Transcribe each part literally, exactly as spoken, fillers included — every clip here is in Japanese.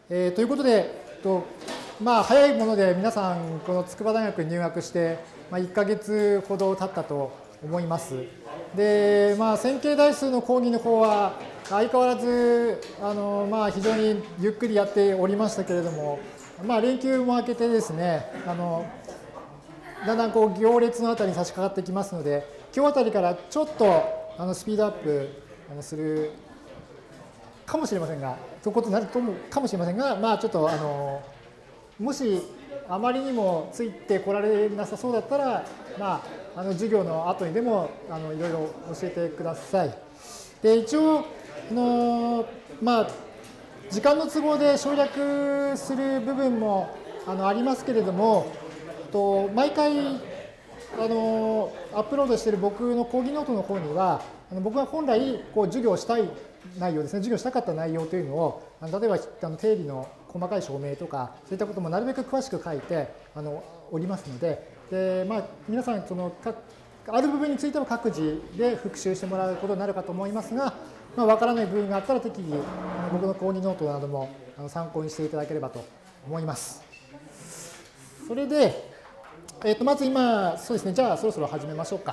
えー、ということで、とまあ、早いもので皆さん、この筑波大学に入学して、まあ、いっかげつほど経ったと思います。で、まあ、線形代数の講義の方は、相変わらずあの、まあ、非常にゆっくりやっておりましたけれども、まあ、連休も明けてですね、あのだんだんこう行列のあたりに差し掛かってきますので、今日あたりからちょっとあのスピードアップするかもしれませんが、そういうことになると思うかもしれませんが、まあ、ちょっとあのもしあまりにもついてこられなさそうだったら、まあ、あの授業の後にでもあのいろいろ教えてください。で、一応あの、まあ、時間の都合で省略する部分もあのありますけれども、と毎回あのアップロードしている僕の講義ノートの方には、あの僕が本来こう授業したい内容ですね、授業したかった内容というのを、例えばあの定理の細かい証明とか、そういったこともなるべく詳しく書いてあのおりますので、でまあ、皆さんその、ある部分については各自で復習してもらうことになるかと思いますが、まあ、分からない部分があったら適宜、僕の講義ノートなども参考にしていただければと思います。それで、えー、とまず今、そうですね、じゃあそろそろ始めましょうか。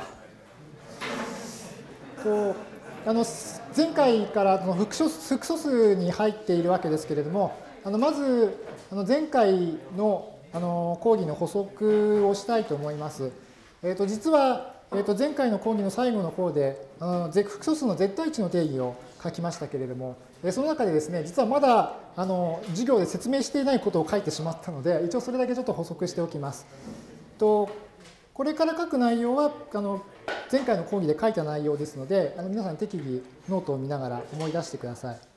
こうあの前回からの複素複素数に入っているわけですけれども、あのまずあの前回のあの講義の補足をしたいと思います。えー、と実は、えー、と前回の講義の最後の方であの複素数の絶対値の定義を書きましたけれども、その中でですね、実はまだあの授業で説明していないことを書いてしまったので、一応それだけちょっと補足しておきます。とこれから書く内容はあの前回の講義で書いた内容ですので、あの皆さん適宜ノートを見ながら思い出してください。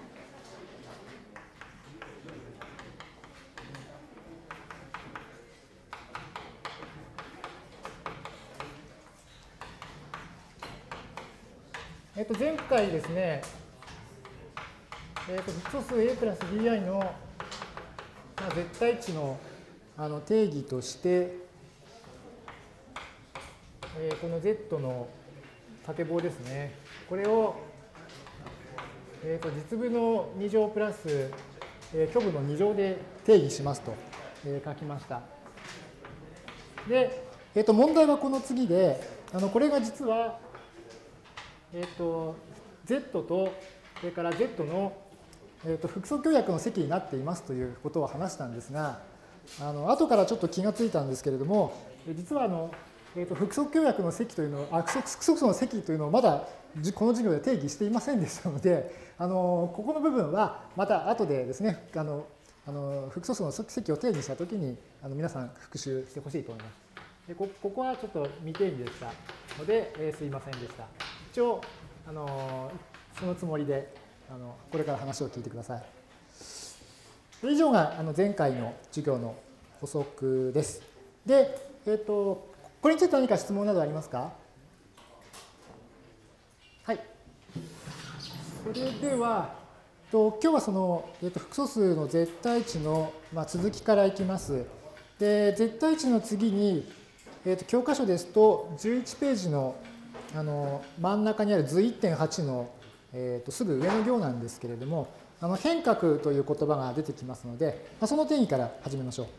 えっと、前回ですね、えっと、複素数 A プラス Bi の、まあ、絶対値の、あの定義として、えー、この Z の縦棒ですね、これを、えー、と実部のに乗プラス、えー、虚部のに乗で定義しますと、えー、書きました。で、えー、と問題はこの次で、あのこれが実は、えー、と Z とそれから Z の、えー、と複素協約の積になっていますということを話したんですが、あの後からちょっと気がついたんですけれども、実はあのえー、と複素協約の積というのを、あ、複素数の積というのをまだこの授業で定義していませんでしたので、あのここの部分はまた後でですね、あのあの複素数の積を定義したときにあの皆さん復習してほしいと思います。で こ, ここはちょっと未定義でしたので、えー、すいませんでした。一応あのそのつもりであのこれから話を聞いてください。それ以上があの前回の授業の補足です。で、えっ、ー、とこれについて何か質問などありますか？はい。それでは、と今日はその、えー、と複素数の絶対値の、まあ、続きからいきます。で、絶対値の次に、えー、と教科書ですとじゅういちページの、あの真ん中にある図 いってんはち の、えー、とすぐ上の行なんですけれども、あの変革という言葉が出てきますので、まあ、その定義から始めましょう。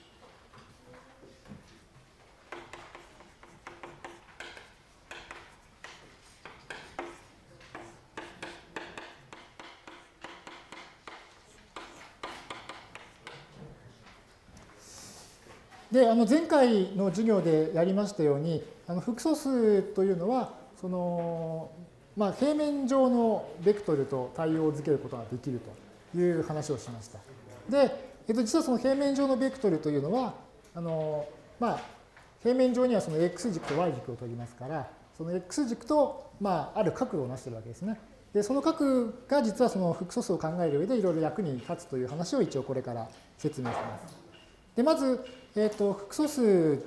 で、あの前回の授業でやりましたように、あの複素数というのは、その、まあ、平面上のベクトルと対応づけることができるという話をしました。で、えっと、実はその平面上のベクトルというのは、あの、まあ、平面上にはその X 軸と Y 軸を取りますから、その X 軸と、まあ、ある角度をなしているわけですね。で、その角が実はその複素数を考える上でいろいろ役に立つという話を一応これから説明します。で、まず、えっと、複素数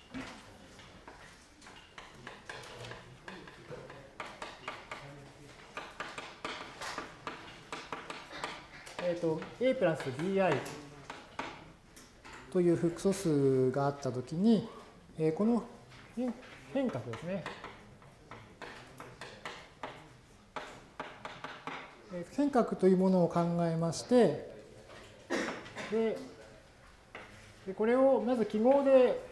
えっと、A プラス Bi という複素数があったときに、えー、この変革ですね。変革というものを考えまして、 で、でこれをまず記号で、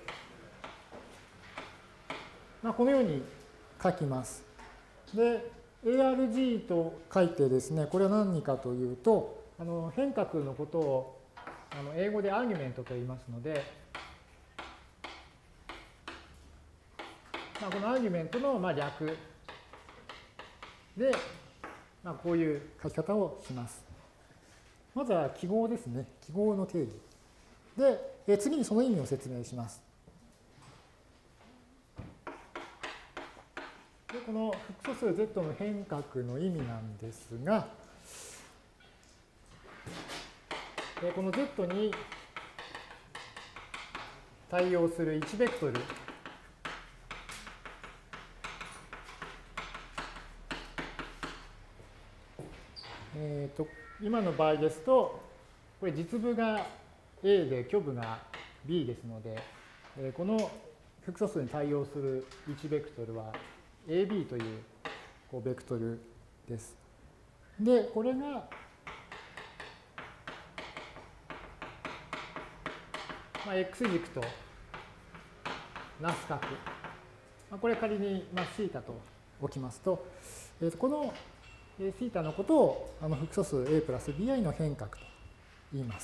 まあ、このように書きます。で、エーアールジー と書いてですね、これは何かというと、あの変革のことをあの英語でアーギュメントと言いますので、まあ、このアーギュメントのまあ略で、まあ、こういう書き方をします。まずは記号ですね。記号の定義。で、え次にその意味を説明します。で、この複素数 Z の変革の意味なんですが、この Z に対応するいちベクトルえーと今の場合ですと、これ実部が A で虚部が B ですので、えー、この複素数に対応するいちベクトルは エービー というこうベクトルです。で、これがまあ、X 軸となす角。まあ、これ仮にまあ θ と置きますと、えー、とこのθ のことをあの複素数 A プラス Bi の変革と言います。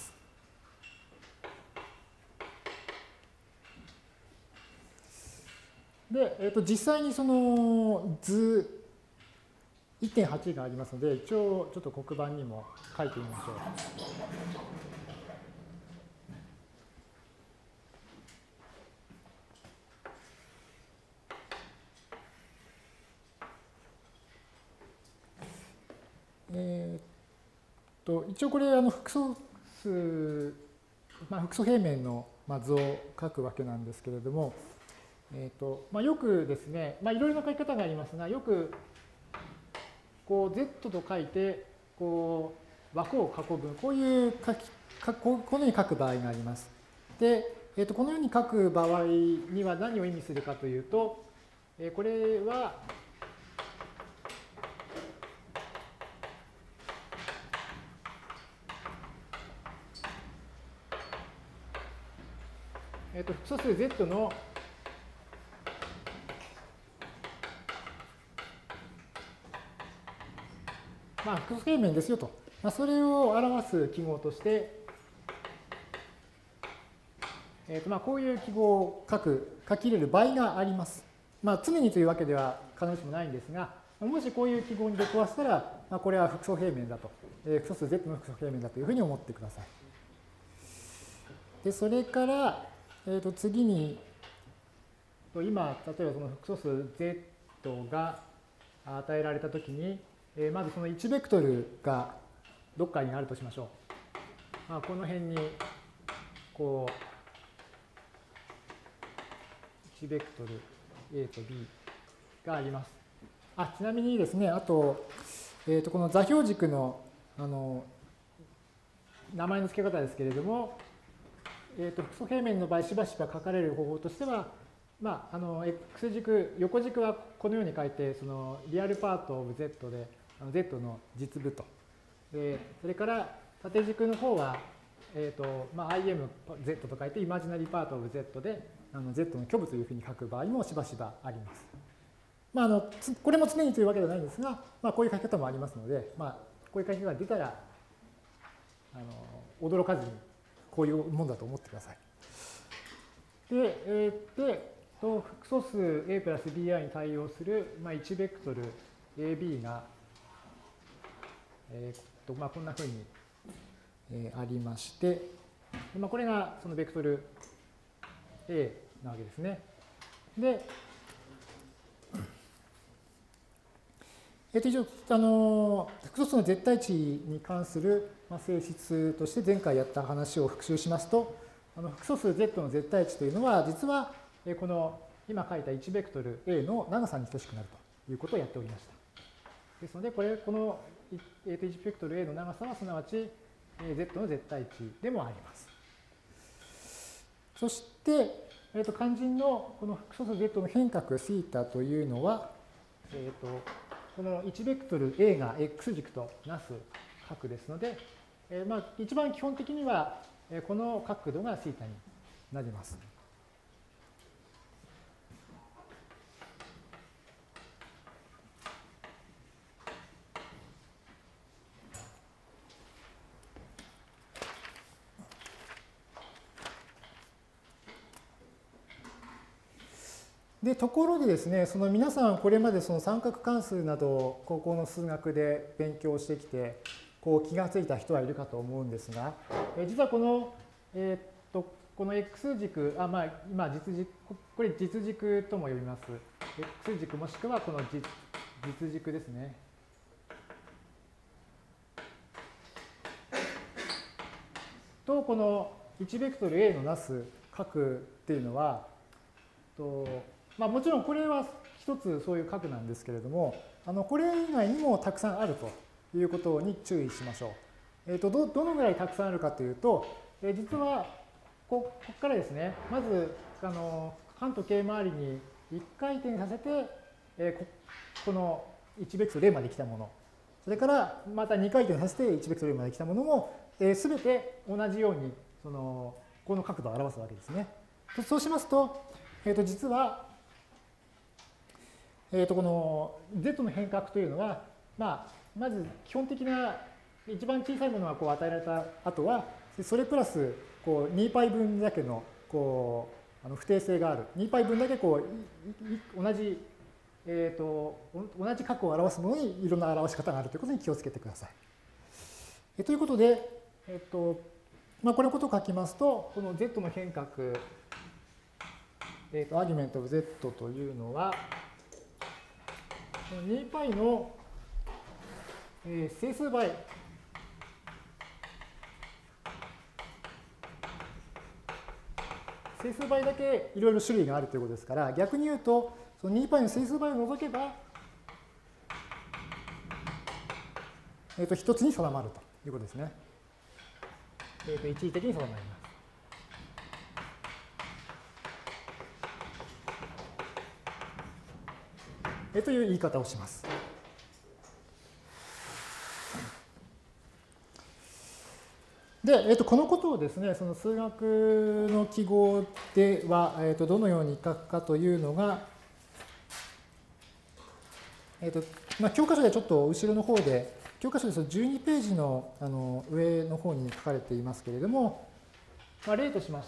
で、えー、と実際にその図 いってんはち がありますので、一応ちょっと黒板にも書いてみましょう。えー、っと一応これあの複素数、まあ、複素平面の図を書くわけなんですけれども、えーっとまあ、よくですね、まあ、いろいろな書き方がありますが、よくこう Z と書いてこう枠を囲む、こういう書きこのように書く場合があります。で、えー、っとこのように書く場合には何を意味するかというと、えー、これはえっと複素数 Z のまあ複素平面ですよと、まあ、それを表す記号として、えっとまあこういう記号を書く書き入れる場合があります。まあ常にというわけでは必ずしもないんですが、もしこういう記号に出くわしたら、まあ、これは複素平面だと、えー、複素数 Z の複素平面だというふうに思ってください。でそれから、えー、と次に今例えばその複素数 Z が与えられたときに、えー、まずそのいちベクトルがどっかにあるとしましょう。まあ、この辺にこういちベクトル A と B があります。あ、ちなみにですね、あと、えー、とこの座標軸の、あの名前の付け方ですけれども、えー、と複素平面の場合しばしば書かれる方法としては、まあ、あの X 軸、横軸はこのように書いて、そのリアルパートオブ Z で、あの Z の実部と。でそれから縦軸の方は、えーとまあ、アイエムゼット と書いて、イマジナリーパートオブ Z で、あの Z の虚部というふうに書く場合もしばしばあります。まあ、あのこれも常にというわけではないんですが、まあ、こういう書き方もありますので、まあ、こういう書き方が出たら、あの驚かずにこういうもんだと思ってください。で、えー、で複素数 A プラス Bi に対応する、まあ、いちベクトル エービー が、えーとまあ、こんなふうに、えー、ありまして、まあ、これがそのベクトル A なわけですね。で、えー、と一応あの複素数の絶対値に関する性質として前回やった話を復習しますと、あの複素数 Z の絶対値というのは実はこの今書いたいちベクトル A の長さに等しくなるということをやっておりました。ですので、これこのいちベクトル A の長さはすなわち Z の絶対値でもあります。そして、えー、と肝心のこの複素数 Z の変革 θ というのは、えー、とこのいちベクトル A が X 軸となす角ですので、えー、まあ一番基本的にはこの角度がθになります。でところでですね、その皆さんこれまでその三角関数などを高校の数学で勉強してきて、こう気がついた人はいるかと思うんですが、え実はこの、えー、っとこの x 軸、あまあ今実軸、これ実軸とも呼びます。x 軸もしくはこの 実, 実軸ですね。とこのいちベクトル A のなす角っていうのは、とまあ、もちろんこれは一つそういう角なんですけれども、あのこれ以外にもたくさんあるということに注意しましょう。えー、と ど, どのぐらいたくさんあるかというと、えー、実はこここからですね、まずあの半時計回りにいっかい転させて、えー、こ, このいちベクトル A まで来たもの、それからまたにかい転させていちベクトル A まで来たものも、えー、全て同じようにそのこの角度を表すわけですね。そうしますと、えー、と実はえー、とこの z の変角というのは、まあ、まず基本的な一番小さいものがこう与えられた後は、それプラスこう にパイ 分だけのこうあの不定性がある。にパイ 分だけこう同じ、えー、と同じ角を表すものにいろんな表し方があるということに気をつけてください。えということで、えーとまあ、これのことを書きますと、この z の変角、えー、とアーギュメント of z というのは、にパイ の整数倍整数倍だけいろいろ種類があるということですから、逆に言うとその にパイ の整数倍を除けば、えー、と一つに定まるということですね。えー、と一時的に定まります。えー、という言い方をします。で、えー、とこのことをですね、その数学の記号では、えー、とどのように書くかというのが、えーとまあ、教科書でちょっと後ろの方で、教科書ですとじゅうにページ の, あの上の方に書かれていますけれども、まあ、例としまして、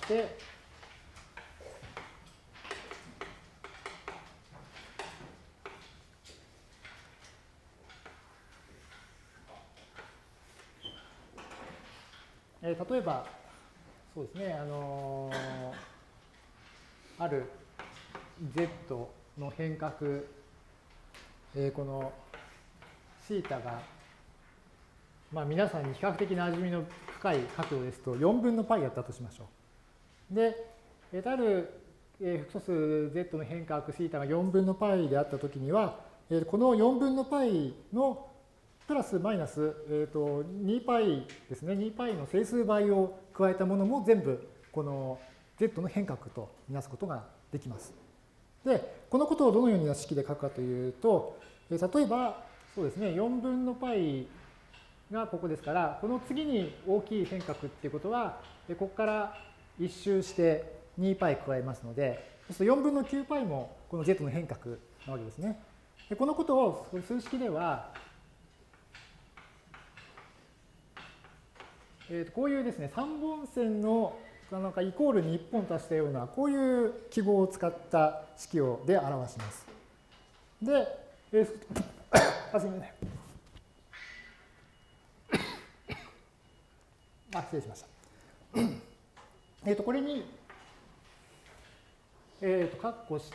えー、例えば、そうですね、あのー、ある z の変角、えー、この θ が、まあ、皆さんに比較的なじみの深い角度ですとよんぶんの π やったとしましょう。で、えー、ある、えー、複素数 z の変角 θ がよんぶんの π であったときには、えー、このよんぶんの π のプラスマイナス、えー、と にパイ ですね、にパイ の整数倍を加えたものも全部この z の変角とみなすことができます。で、このことをどのような式で書くかというと、例えばそうですね、よんぶんの π がここですから、この次に大きい変角っていうことは、ここから一周してにパイ加えますので、そうするとよんぶんのきゅう π もこの z の変角なわけですね。でこのことを数式では、えー、こういうですね、さんぼん線のなんかイコールにいっぽん足したような、こういう記号を使った式をで表します。で、えー、あ、すみません。あ、失礼しました。えっと、これに、えっと、括弧して、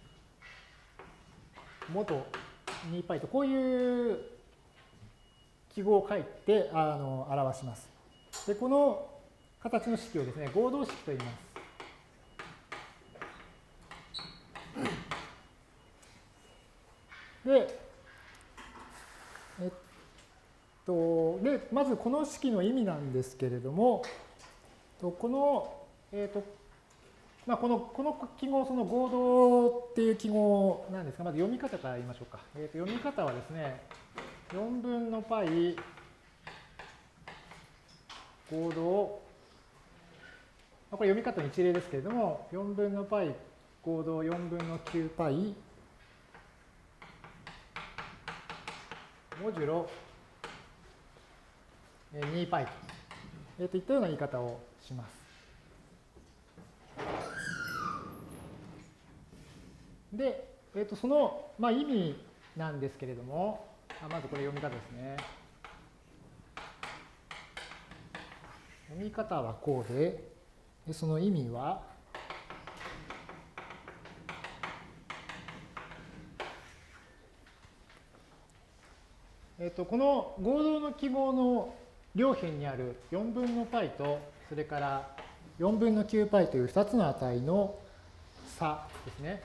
元 にパイ と、こういう記号を書いてあの表します。で、この形の式をですね、合同式と言います。で、えっと、で、まずこの式の意味なんですけれども、この、えっと、まあ、この、この記号、その合同っていう記号なんですが、まず読み方から言いましょうか。えっと、読み方はですね、よんぶんの π 合同これ読み方の一例ですけれども、よんぶんの π 合同よんぶんの きゅう π モジュロ に π と、えー、といったような言い方をします。で、えー、とその、まあ、意味なんですけれども、あまずこれ読み方ですね。読み方はこうで、でその意味は、えっと、この合同の記号の両辺にあるよんぶんの π と、それからよんぶんの きゅう π というふたつの値の差ですね。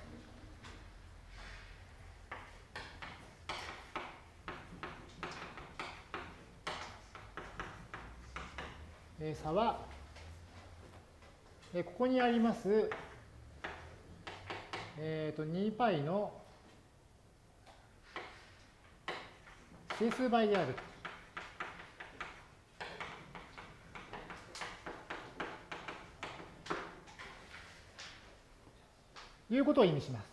差は、ここにあります、えー、と に π の整数倍であるということを意味します。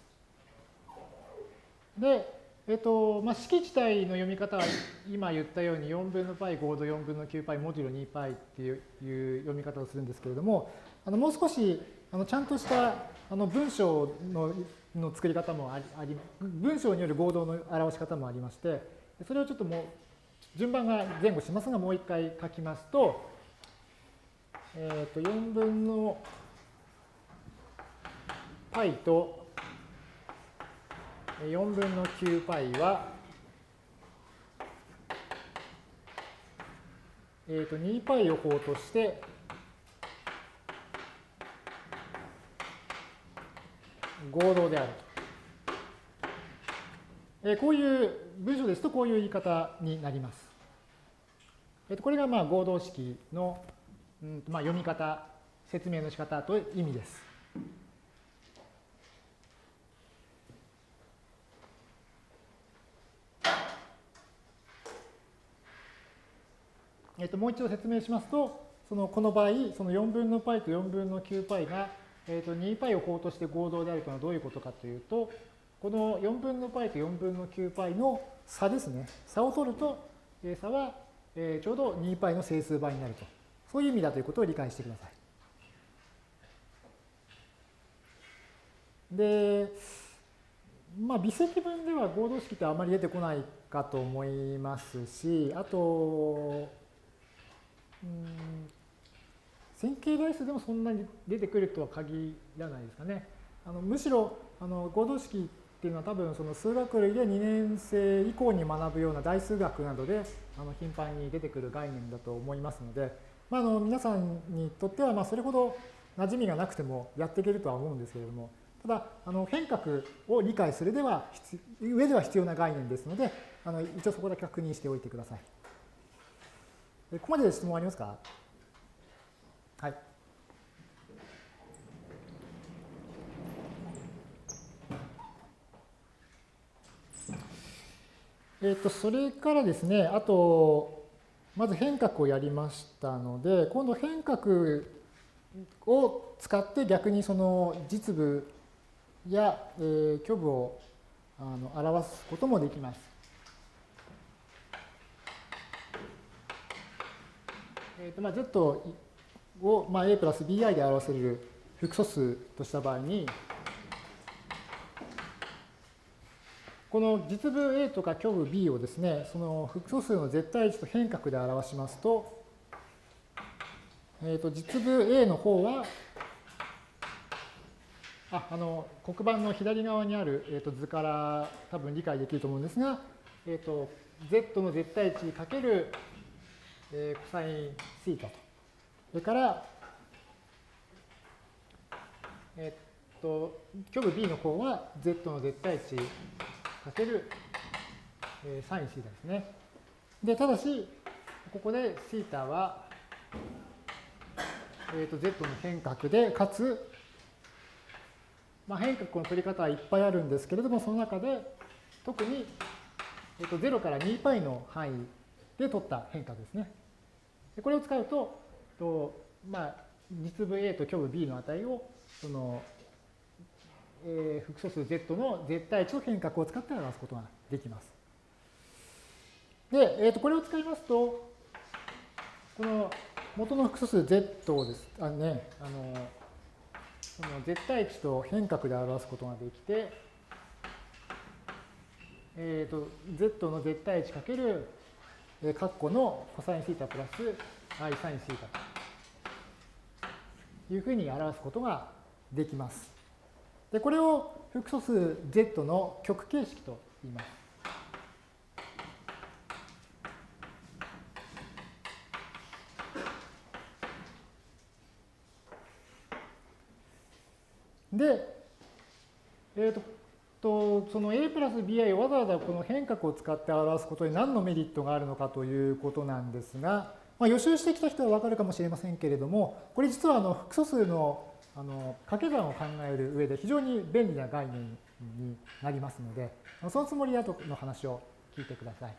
で、えっとまあ、式自体の読み方は今言ったようによんぶんの π 合同よんぶんの きゅう π モジュロ に π っていう読み方をするんですけれども、あのもう少しあのちゃんとしたあの文章のの作り方もあり、あり文章による合同の表し方もありまして、それをちょっともう順番が前後しますが、もう一回書きますと、えっとよんぶんの π とよんぶんの きゅう π は、えっと に π を項として合同であると。えこういう文章ですとこういう言い方になります。えっとこれがまあ合同式の、うんまあ、読み方、説明の仕方という意味です。えっともう一度説明しますと、そのこの場合、そのよんぶんの π とよんぶんの きゅう π が、えっと に π を項として合同であるというのはどういうことかというと、このよんぶんの π とよんぶんの きゅう π の差ですね。差を取ると、差はちょうど に π の整数倍になると。そういう意味だということを理解してください。で、まあ、微積分では合同式ってあまり出てこないかと思いますし、あと、うん、線形代数でもそんなに出てくるとは限らないですかね。あのむしろあの合同式っていうのは多分その数学類でにねん生以降に学ぶような代数学などであの頻繁に出てくる概念だと思いますので、まあ、あの皆さんにとってはまあそれほど馴染みがなくてもやっていけるとは思うんですけれども、ただあの変革を理解するでは上では必要な概念ですので、あの一応そこだけ確認しておいてください。ここまでで質問ありますか？はい。えっと、それからですね、あと、まず変革をやりましたので、今度変革を使って逆にその実部や、えー、虚部をあの表すこともできます。えっと、まあ、Z を、まあ、A プラス ビーアイ で表せる複素数とした場合に、この実部 A とか虚部 B をですね、その複素数の絶対値と変革で表しますと、えっと、実部 A の方は、あ、あの、黒板の左側にある、えー、と図から多分理解できると思うんですが、えっと、Z の絶対値かける、えー、コサインシータと。それから、えっと、虚部 B の方は Z の絶対値かける、えー、サインシータですね。で、ただし、ここでシータは、えー、と Z の変革で、かつ、まあ、変革の取り方はいっぱいあるんですけれども、その中で特に、えー、とゼロから に π の範囲で取った変革ですね。でこれを使うと、とまあ、 実部 A と虚部 B の値をその、えー、複素数 Z の絶対値の変革を使って表すことができます。で、えー、とこれを使いますと、この元の複素数 Z をです、あのね、あのその絶対値と変革で表すことができて、えー、と Z の絶対値かける括弧のコサインシータプラス i サインシータというふうに表すことができます。で、これを複素数 Z の極形式と言います。で、えーと、とその A プラス ビーアイ をわざわざこの変革を使って表すことに何のメリットがあるのかということなんですが、まあ、予習してきた人は分かるかもしれませんけれども、これ実はあの複素数のあの掛け算を考える上で非常に便利な概念になりますので、そのつもりで後の話を聞いてください。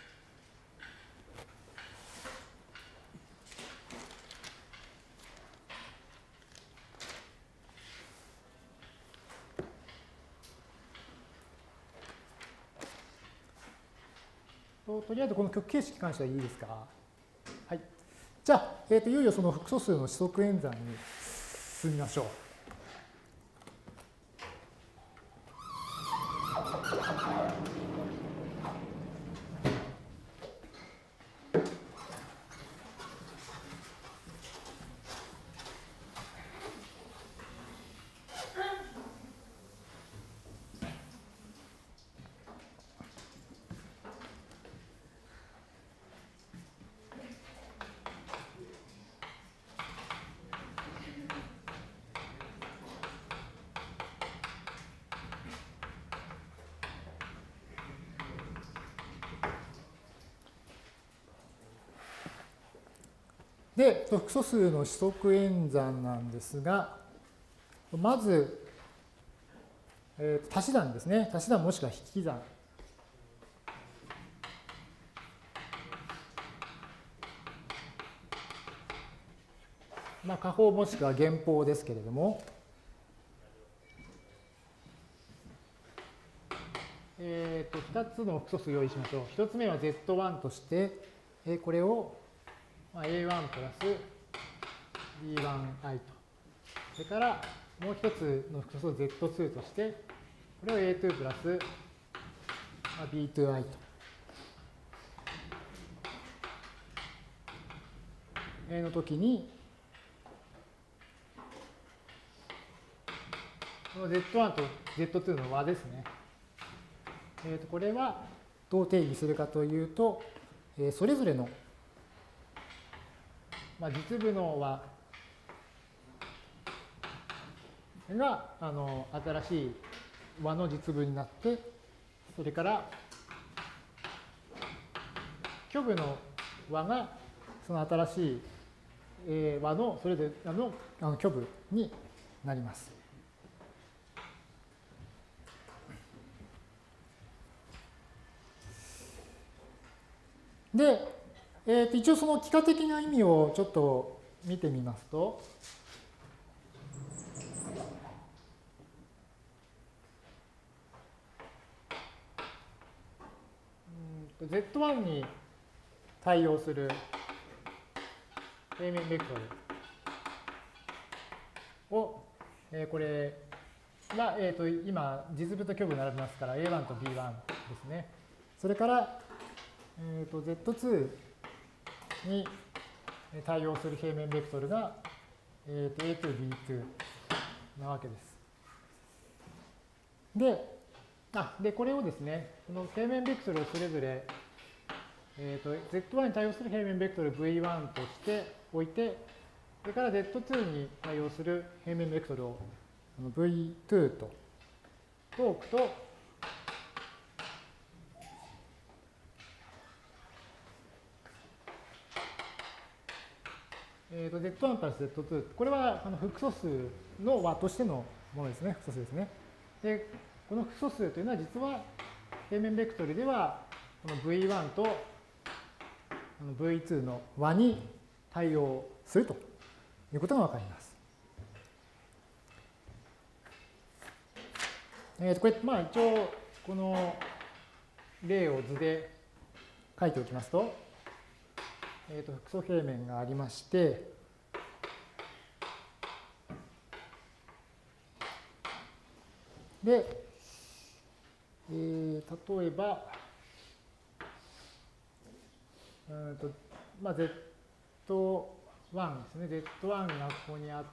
と, とりあえずこの極形式に関してはいいですか。はい。じゃあ、えー、といよいよその複素数の指則演算に進みましょう。で、複素数の指則演算なんですが、まず、えー、足し算ですね。足し算もしくは引き算。まあ、加法もしくは減法ですけれども、えー、とふたつの複素数を用意しましょう。ひとつめは ゼットワン として、えー、これを エーワン プラス ビーワンアイ と。それからもう一つの複素数 ゼットツー として、これを エーツー プラス ビーツーアイ と。の時に、この ゼットワン と ゼットツー の和ですね。えー、とこれはどう定義するかというと、えー、それぞれの、まあ、実部の和があの新しい和の実部になって、それから虚部の和がその新しい、えー、和のそれぞれのあの虚部になります。で、えー、と一応その幾何的な意味をちょっと見てみますと、うん ゼットワン に対応する平面ベクトルを、えー、これが、えー、と今実部と虚部並びますから エーワン と ビーワン ですね。それからえー、と ゼットツー に対応する平面ベクトルが、えー、と エーツー、ビーツー なわけです。で、あでこれをですね、この平面ベクトルをそれぞれ、えー、と ゼットワン に対応する平面ベクトル ブイワン としておいて、それから ゼットツー に対応する平面ベクトルを ブイツー とと置くと、えー、と ゼットワン プラス ゼットツー、これはあの複素数の和としてのものですね、複素数ですね。で、この複素数というのは実は平面ベクトルではこの ブイワン とこの ブイツー の和に対応するということがわかります。えー、とこれ、まあ、一応、この例を図で書いておきますと、えー、と複素平面がありまして、で、えー、例えば、うんとまあ、ゼットワン ですね。ゼットワン がここにあって、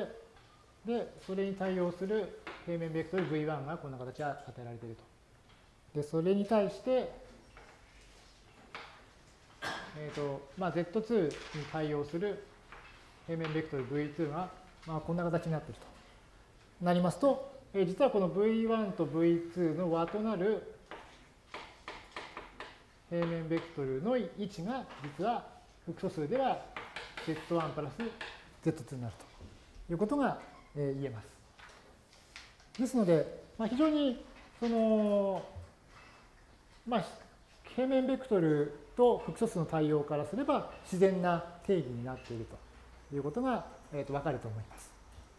で、それに対応する平面ベクトル ブイワン がこんな形で与えられていると。で、それに対して、えーとまあ、ゼットツー に対応する平面ベクトル ブイツー が、まあ、こんな形になっているとなりますと、えー、実はこの ブイワン と ブイツー の和となる平面ベクトルの位置が実は複素数では ゼットワン プラス ゼットツー になるということが、えー、言えます。ですので、まあ、非常にその、まあ、平面ベクトルと複素数の対応からすれば自然な定義になっているということが、えー、と分かると思います。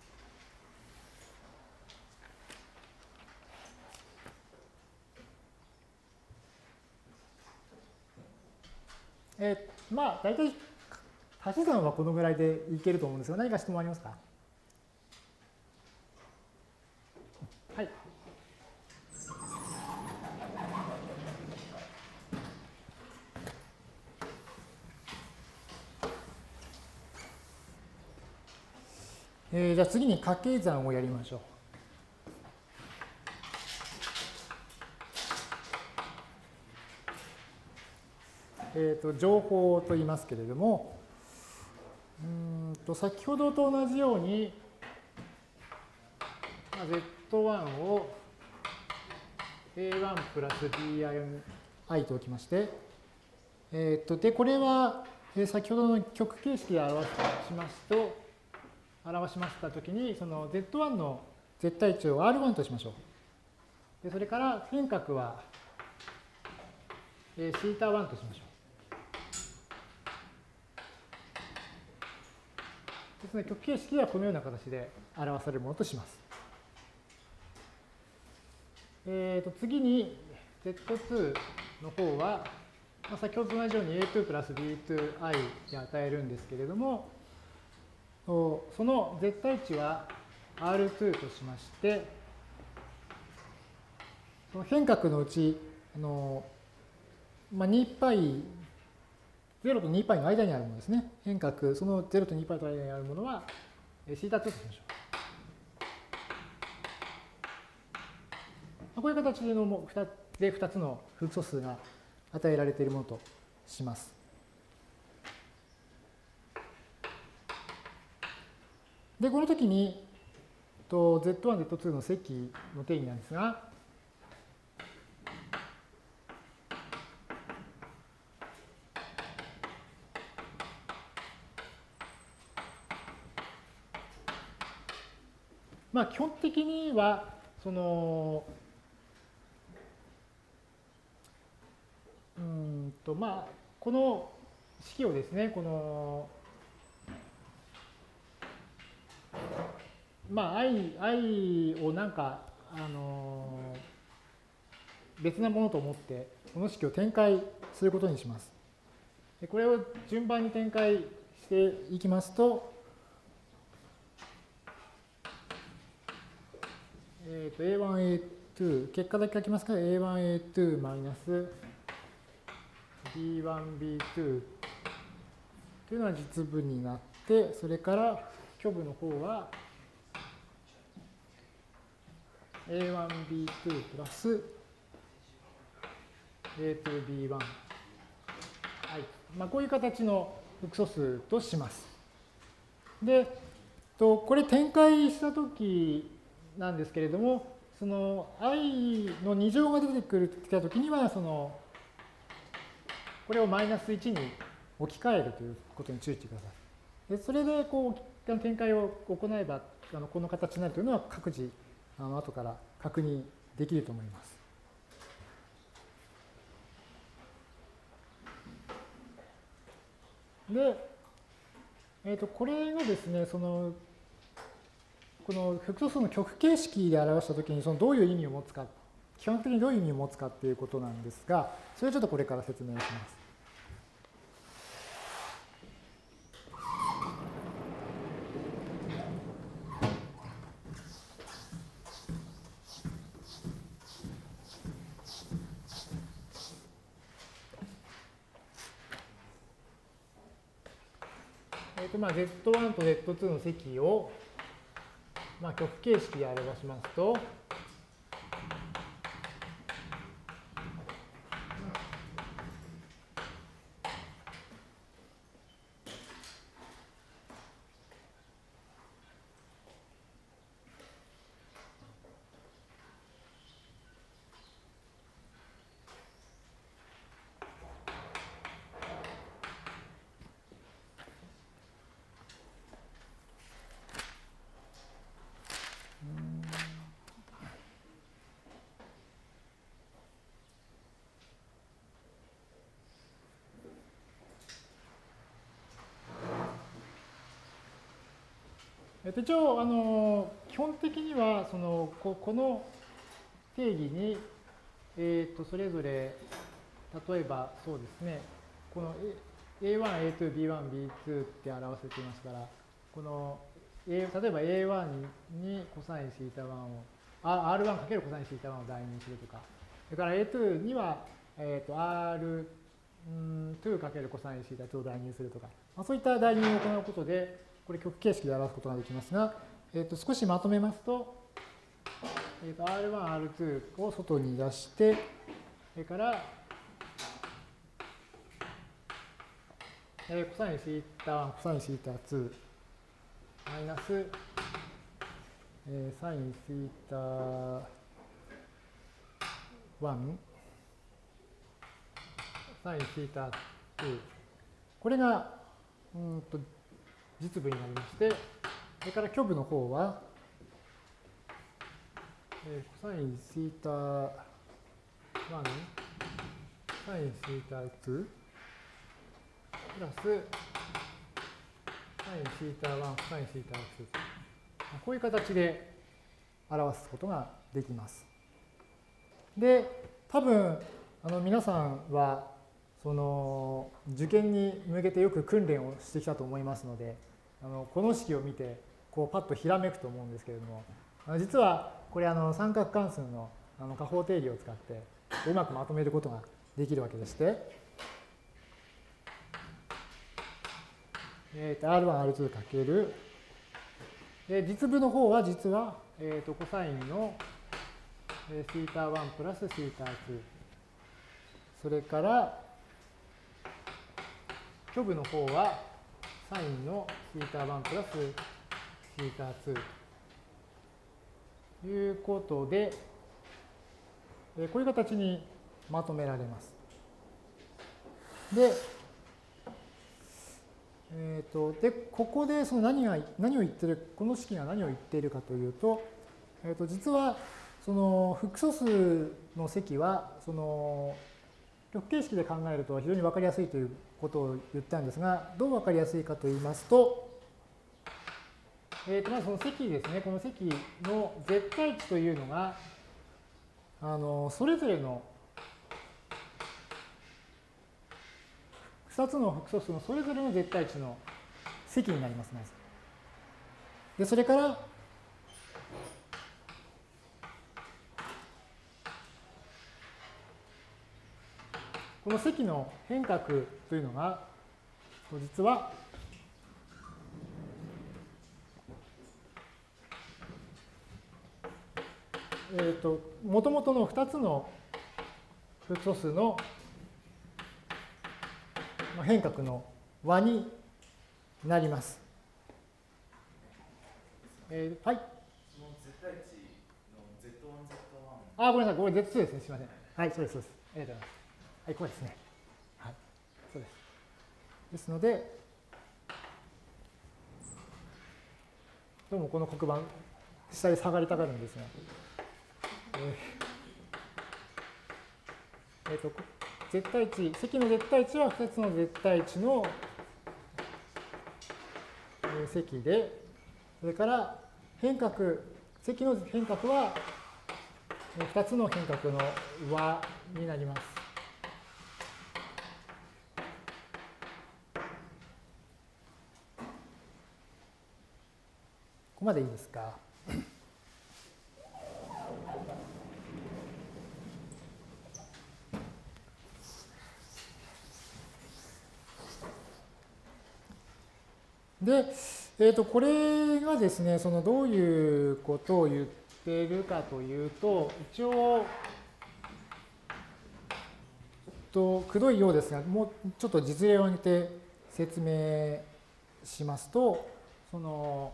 えー、まあ大体足し算はこのぐらいでいけると思うんですが、何か質問ありますか？はい。えー、じゃあ次に掛け算をやりましょう。えー、と情報と言いますけれども、うんと先ほどと同じように、まあ、ゼットワン を エーワン プラス ビーアイ と置きまして、えー、とでこれは先ほどの極形式で表しますと、表しましたときに、その ゼットワン の絶対値を アールワン としましょう。でそれから変角は シータワン としましょう。ですので、極形式はこのような形で表されるものとします。えー、と次に ゼットツー の方は、まあ、先ほどと同じように エーツー プラス ビーツーアイ で与えるんですけれども、その絶対値は アールツー としまして、その変角のうち、あのまあ、にパイ、ゼロとにパイの間にあるものですね。変角、そのゼロとにパイの間にあるものは、シータツー としましょう。こういう形でのふたつでふたつの複素数が与えられているものとします。で、この時に、と ゼットワン、ゼットツー の積の定義なんですが、まあ基本的には、その、うんと、まあ、この式をですね、この、まあ、i, i をなんか、あのー、別なものと思って、この式を展開することにします。でこれを順番に展開していきますと、えっと、エーワン、エーツー、結果だけ書きますから、エーワン、エーツー マイナス ビーワン、ビーツー というのは実分になって、それから虚部の方は、エーワンビーツー プラス エーツービーワン。はい。まあ、こういう形の複素数とします。で、とこれ展開したときなんですけれども、その i のに乗が出てくるきたときには、その、これをマイナスいちに置き換えるということに注意してください。でそれでこう展開を行えば、あのこの形になるというのは各自、あの後から確認できると思います。で、 えーと、これがですね、その、この複素数の極形式で表したときに、そのどういう意味を持つか、基本的にどういう意味を持つかっていうことなんですが、それをちょっとこれから説明します。えーとまあ、ゼットワン と ゼットツー の積を、まあ、極形式で表しますと、一応、あの基本的にはそのここの定義に、えー、とそれぞれ例えばそうですね、この エーワン、エーツー、ビーワン、ビーツー って表せていますから、この A 例えば エーワン にコサインシータワンを、アールワン かけるコサインシータワンを代入するとか、それから エーツー には、えー、と アールツー かけるコサインシータツーを代入するとか、まあ、そういった代入を行うことで、これ極形式で表すことができますが、えー、と少しまとめますと、えー、と アールワン、アールツー を外に出して、それから、えー、コサインシータワン、コサインシータツー、マイナス、えー、サインシータワン、サインシータツー、これがうんと実部になりまして、それから虚部の方は、えー、コサインシータワン、サインシータツー、プラス、サインシータワン、サインシータツー。こういう形で表すことができます。で、多分、あの皆さんは、その受験に向けてよく訓練をしてきたと思いますので、あのこの式を見てこうパッとひらめくと思うんですけれども、実はこれあの三角関数のあの加法定理を使ってうまくまとめることができるわけでして、えー、と アールワン、アールツー かける、で実部の方は実は、えー、とコサインのシータワンプラスシータツー、それから虚部の方はサインのシータワンプラスシータツーということで、こういう形にまとめられます。で、えー、とでここでその何が何を言ってる、この式が何を言っているかというと、えー、と実はその複素数の積はその極形式で考えると非常に分かりやすいということを言ったんですが、どう分かりやすいかといいますと、えー、とまずその積ですね、この積の絶対値というのが、あのそれぞれのふたつの複素数のそれぞれの絶対値の積になります、まず。で、それから、この積の変角というのが、実は、えーと、もともとのふたつの複素数の変角の和になります。えー、はい。 その絶対値の ゼットワン、ゼットワン。 あ、ごめんなさい。これ ゼットツー ですね。すみません。はい、そうです、そうです。ありがとうございます。はい、こうですね。はい、そうです。ですので、どうもこの黒板、下に下がりたがるんですが、えーえーと絶対値、積の絶対値はふたつの絶対値のー、積で、それから変角、積の変角はふたつの変角の和になります。ここまでいいですか。で、えー、とこれがですね、そのどういうことを言っているかというと、一応、とくどいようですが、もうちょっと実例を挙げて説明しますと、その、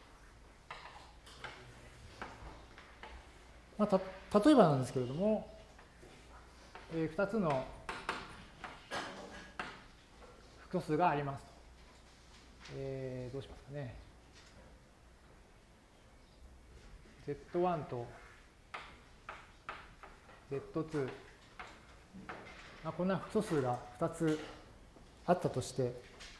まあ、た例えばなんですけれども、えー、ふたつの複素数がありますと。えー、どうしますかね。ゼットワン と ゼットツー。まあ、こんな複素数がふたつあったとして、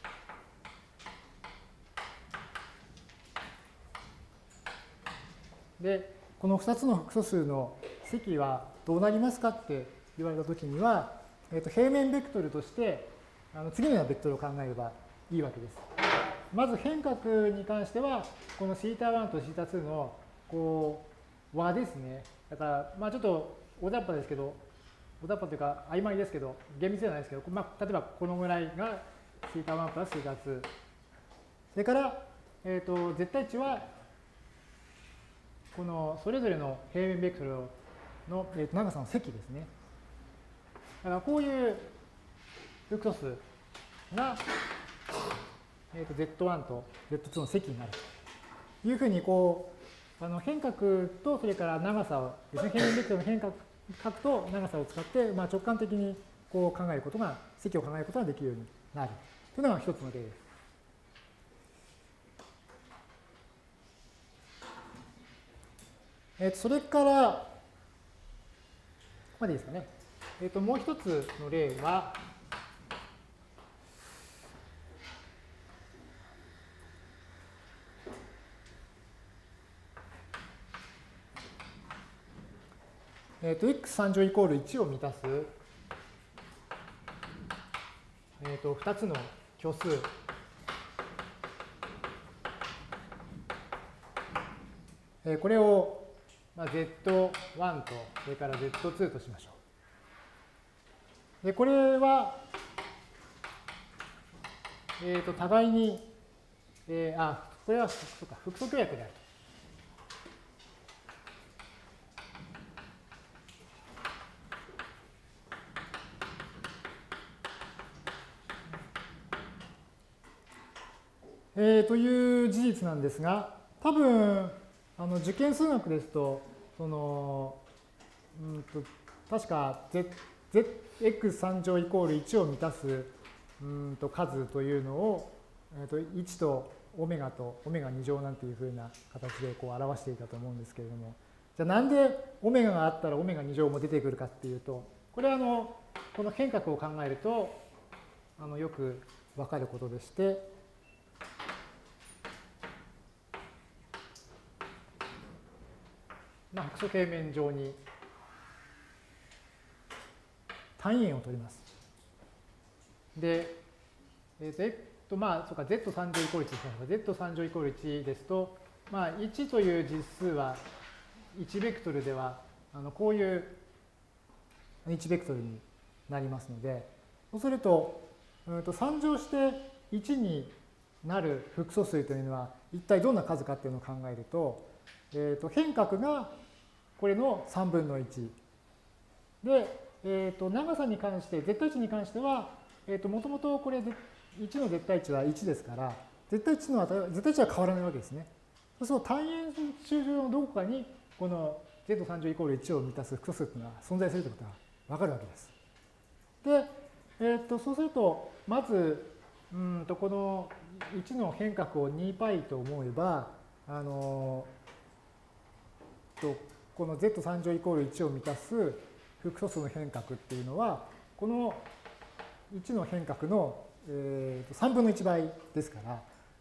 で、このふたつの複素数の積はどうなりますかって言われたときには、えー、と平面ベクトルとしてあの次のようなベクトルを考えればいいわけです。まず変角に関しては、この シータワン と シータツー のこう和ですね。だから、まあちょっと大雑把ですけど、大雑把というか曖昧ですけど、厳密じゃないですけど、まあ、例えばこのぐらいが シータワン プラス シータツー。それから、えー、と絶対値は、このそれぞれの平面ベクトルの、えー、と長さの積ですね。だからこういう複素数が、えー、と ゼットワン と ゼットツー の積になるというふうにこうあの変角とそれから長さをですね、平面ベクトルの変角と長さを使って、まあ、直感的にこう考えることが、積を考えることができるようになるというのが一つの例です。えー、とそれから、ここまでいいですかね。えー、ともう一つの例は、えっと、x さん乗イコールいちを満たす、えっと、ふたつの虚数。えー、これを、まあ、ゼットワン と、それから ゼットツー としましょう。で、これは、えっと、互いに、えー、あ、これは、そうか、複素協約であると。えー、という事実なんですが、多分あの受験数学ですと、そのうんと確か z, z x さん乗イコールいちを満たすうんと数というのを、えー、といちとオメガとオメガに乗なんていうふうな形でこう表していたと思うんですけれども、じゃあなんでオメガがあったらオメガに乗も出てくるかっていうと、これはあのこの変角を考えるとあのよくわかることでして、まあ、複素平面上に単位円を取ります。で、えっ、ー、と、えっと、まあ、そうか、ゼットさん 乗イコールいちですね。ゼットさん 乗イコールいちですと、まあ、いちという実数はいちベクトルでは、あのこういういちベクトルになりますので、そうすると、うんとさん乗していちになる複素数というのは、一体どんな数かっていうのを考えると、えー、と変角がこれのさんぶんのいちで、えー、と長さに関して絶対値に関しては、えー、ともともとこれいちの絶対値はいちですから、絶対値の値絶対値は変わらないわけですね。そうすると単円周上のどこかにこの ゼットさん 乗イコールいちを満たす複素数というのは存在するということが分かるわけです。で、えー、とそうするとまずうんとこのいちの変角を にパイ と思えば、あのとこの ゼットさん 乗イコールいちを満たす複素数の変角っていうのは、このいちの変角の、えー、とさんぶんのいちばいですから、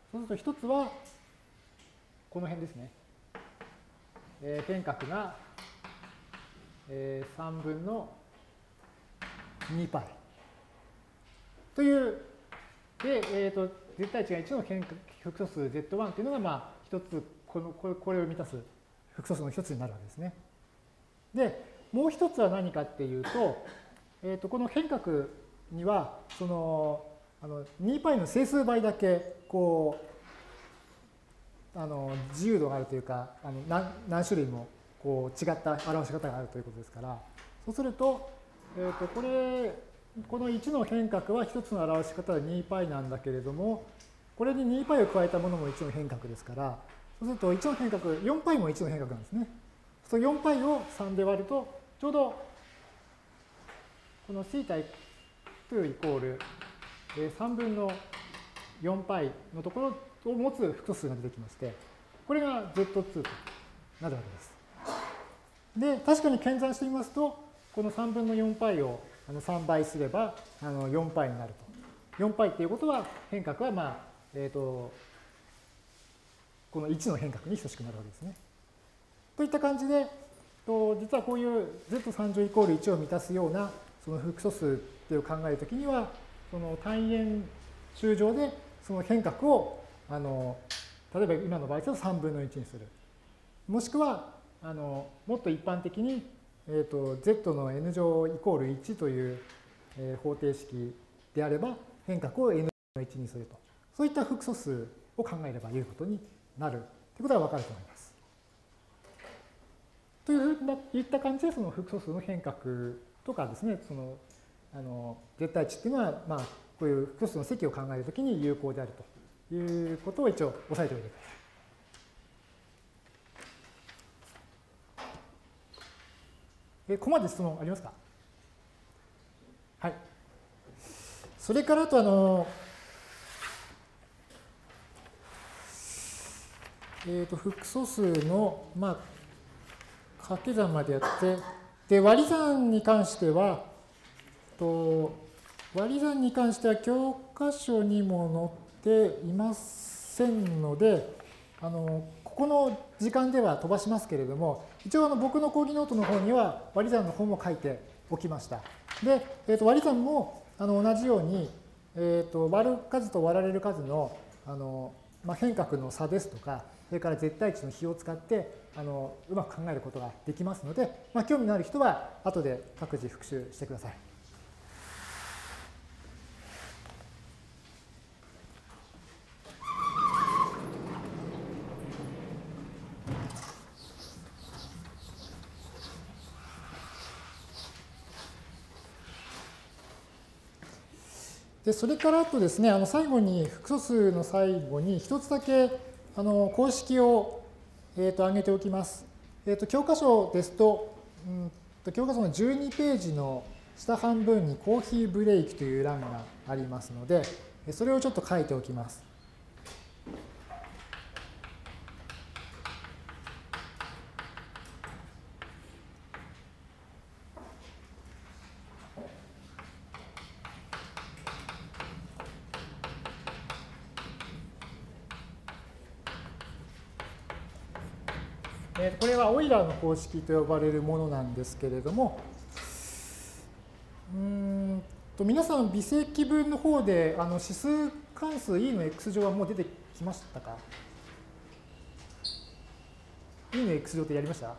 そうすると一つは、この辺ですね。えー、変角が、えー、さんぶんの にパイ。という、で、えーと、絶対値がいちの変複素数 ゼットワン というのが、まあ、一つこの、これ、これを満たす複素数の一つになるわけですね。で、もう一つは何かっていうと、えーと、この変角には、その、あの にパイ の整数倍だけ、こう、あの自由度があるというか、あの 何, 何種類もこう違った表し方があるということですから、そうすると、えーと、これ、このいちの変角は一つの表し方は にパイ なんだけれども、これに にパイ を加えたものもいちの変角ですから、そうするといちの変角、よんパイ もいちの変角なんですね。そう よんパイ をさんで割ると、ちょうどこの θ にイコールさんぶんのよんパイ のところを持つ複素数が出てきまして、これが ゼットツー となるわけです。で、確かに検算してみますと、このさんぶんのよんパイ をさんばいすればよんパイになると。よんパイっていうことは変角は、まあえー、とこのいちの変角に等しくなるわけですね。といった感じで、実はこういう ゼットさん イコールいちを満たすようなその複素数っていうを考えるときには、その単円周上でその変角をあの例えば今の場合だとさんぶんのいちにする。もしくはあのもっと一般的に、えー、と Z の N 乗イコールいちという、えー、方程式であれば変角を N のいちにすると。そういった複素数を考えればよいことになるということがわかると思います。というふうないった感じでその複素数の変角とかですね、そのあの絶対値っていうのは、まあ、こういう複素数の積を考えるときに有効であるということを一応押さえておいてください。えここまで質問ありますか？はい。それからあとあの、えー、と複素数の、まあ、掛け算までやって、で割り算に関しては、と割り算に関しては教科書にも載っていませんので、あのここの時間では飛ばしますけれども、一応あの僕の講義ノートの方には割り算の方も書いておきました。で、えー、と割り算もあの同じように、えー、と割る数と割られる数の、あの、まあ、変角の差ですとか、それから絶対値の比を使ってあのうまく考えることができますので、まあ、興味のある人は後で各自復習してください。でそれからあとですね、あの最後に複素数の最後に一つだけあの公式を、えー、と挙げておきます。えー、と教科書ですと、うんと教科書のじゅうにページの下半分にコーヒーブレイクという欄がありますので、それをちょっと書いておきます。これはオイラーの公式と呼ばれるものなんですけれども、うーんと皆さん微積分の方であの指数関数 e の x 乗はもう出てきましたか？ e の x 乗ってやりました？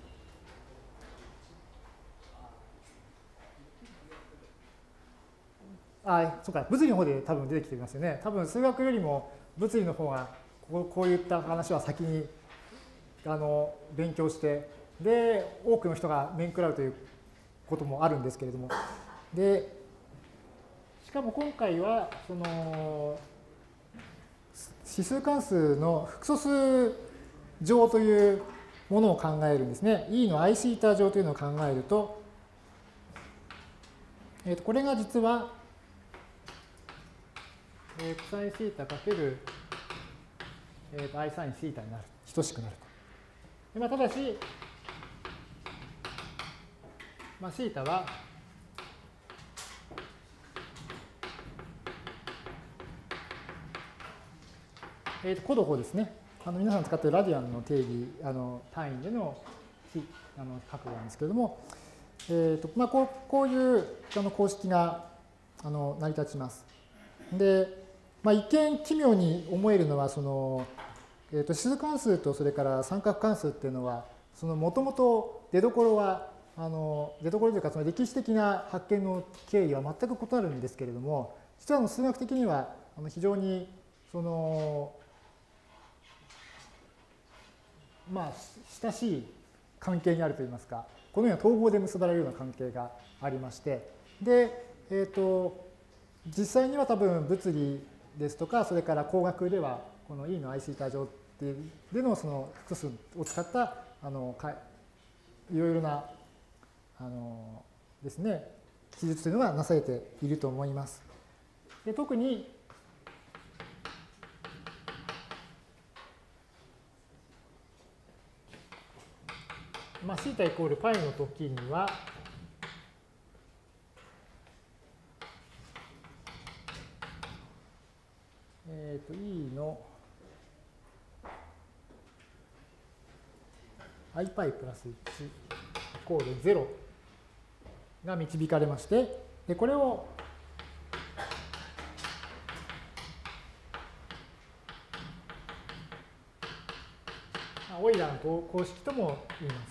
あ、そうか、物理の方で多分出てきてますよね。多分数学よりも物理の方がこう、こういった話は先にあの勉強して、で多くの人が面食らうということもあるんですけれども、でしかも今回はその指数関数の複素数乗というものを考えるんですね。E の Iθ 乗というのを考えると、えー、とこれが実は、えー、コサインシータかける、えー、と I サインシータになる、等しくなると。でまあ、ただし、まあ、シータはえー、とコドホですね。あの皆さん使っているラディアンの定義、あの単位でのあの角度なんですけれども、えーとまあ、こうこういうあの公式があの成り立ちます。で、まあ、一見奇妙に思えるのはその、えー、と指数関数とそれから三角関数っていうのはもともと出どころはあの出どころというかその歴史的な発見の経緯は全く異なるんですけれども、実はあの数学的にはあの非常にそのまあ親しい関係にあるといいますか、このような統合で結ばれるような関係がありまして、で、えー、と実際には多分物理ですとか、それから工学ではこの E の アイシー 乗っていうでのその複数を使ったあのかいろいろなあのですね記述というのがなされていると思います。で特にまあ、θ イコール π の時には、えっと E の iπ プラスいちイコールゼロが導かれまして、でこれをオイラーの公式とも言います。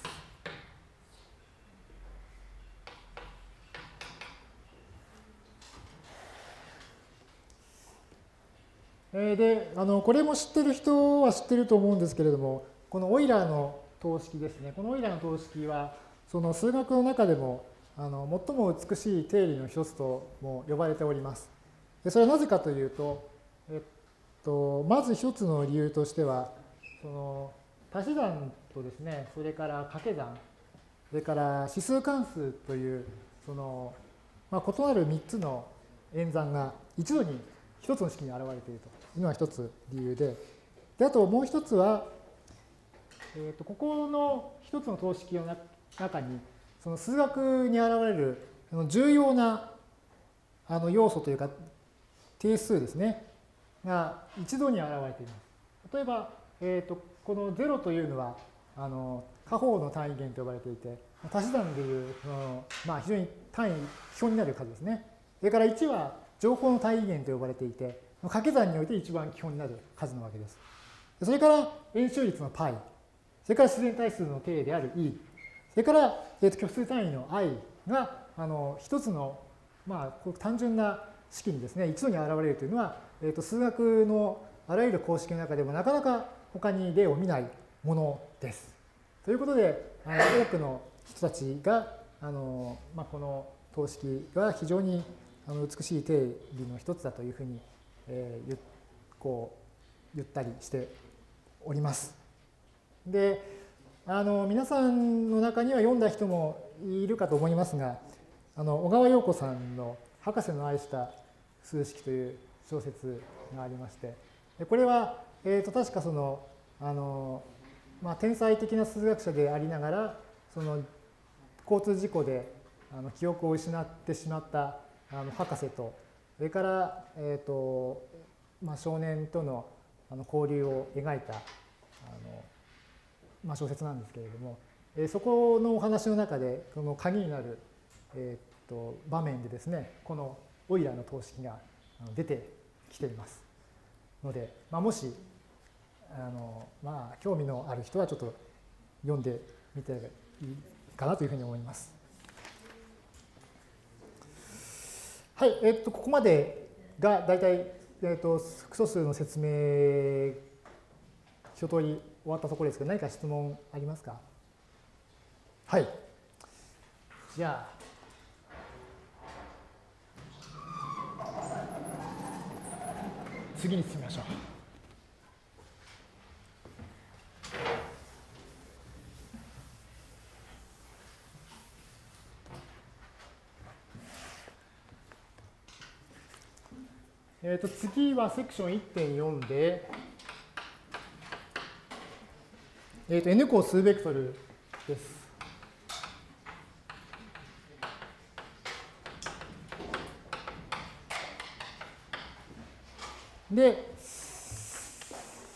で、あのこれも知ってる人は知ってると思うんですけれども、このオイラーの等式ですね。このオイラーの等式は、その数学の中でもあの最も美しい定理の一つとも呼ばれております。でそれはなぜかというと、えっと、まず一つの理由としては、その足し算とですね、それから掛け算、それから指数関数という、その、まあ、異なるみっつの演算が一度に一つの式に現れているというのが一つ理由で、であともう一つは、えー、とここの一つの等式の中に、その数学に現れる重要なあの要素というか定数ですね、が一度に現れています。例えば、えー、とこのゼロというのはあの下方の単位元と呼ばれていて、足し算でいうその、まあ、非常に単位表になる数ですね。それからいちは乗法の単位元と呼ばれていて、掛け算において一番基本になる数なわけです。それから円周率の π、それから自然対数の定である e、それから、えー、と虚数単位の i があの一つの、まあ、単純な式にですね、一度に現れるというのは、えー、と数学のあらゆる公式の中でもなかなか他に例を見ないものです。ということで、あの多くの人たちがあの、まあ、この等式が非常にあの美しい定理の一つだというふうに、えー、こう言ったりしております。で、あの皆さんの中には読んだ人もいるかと思いますが、あの小川陽子さんの「博士の愛した数式」という小説がありまして、でこれは、えー、と確かそのあの、まあ、天才的な数学者でありながら、その交通事故であの記憶を失ってしまったあの博士と、それから、えーとまあ、少年とのあの交流を描いたあの、まあ、小説なんですけれども、えー、そこのお話の中でこの鍵になる、えー、と場面でですね、このオイラーの等式が出てきていますので、まあ、もしあの、まあ、興味のある人はちょっと読んでみていいかなというふうに思います。はい、えっと、ここまでが大体、えっと、複素数の説明、一通り終わったところですけど、何か質問ありますか？はい。じゃあ、次に進みましょう。えー、と次はセクション いってんよん で、えー、と N 項数ベクトルです。で、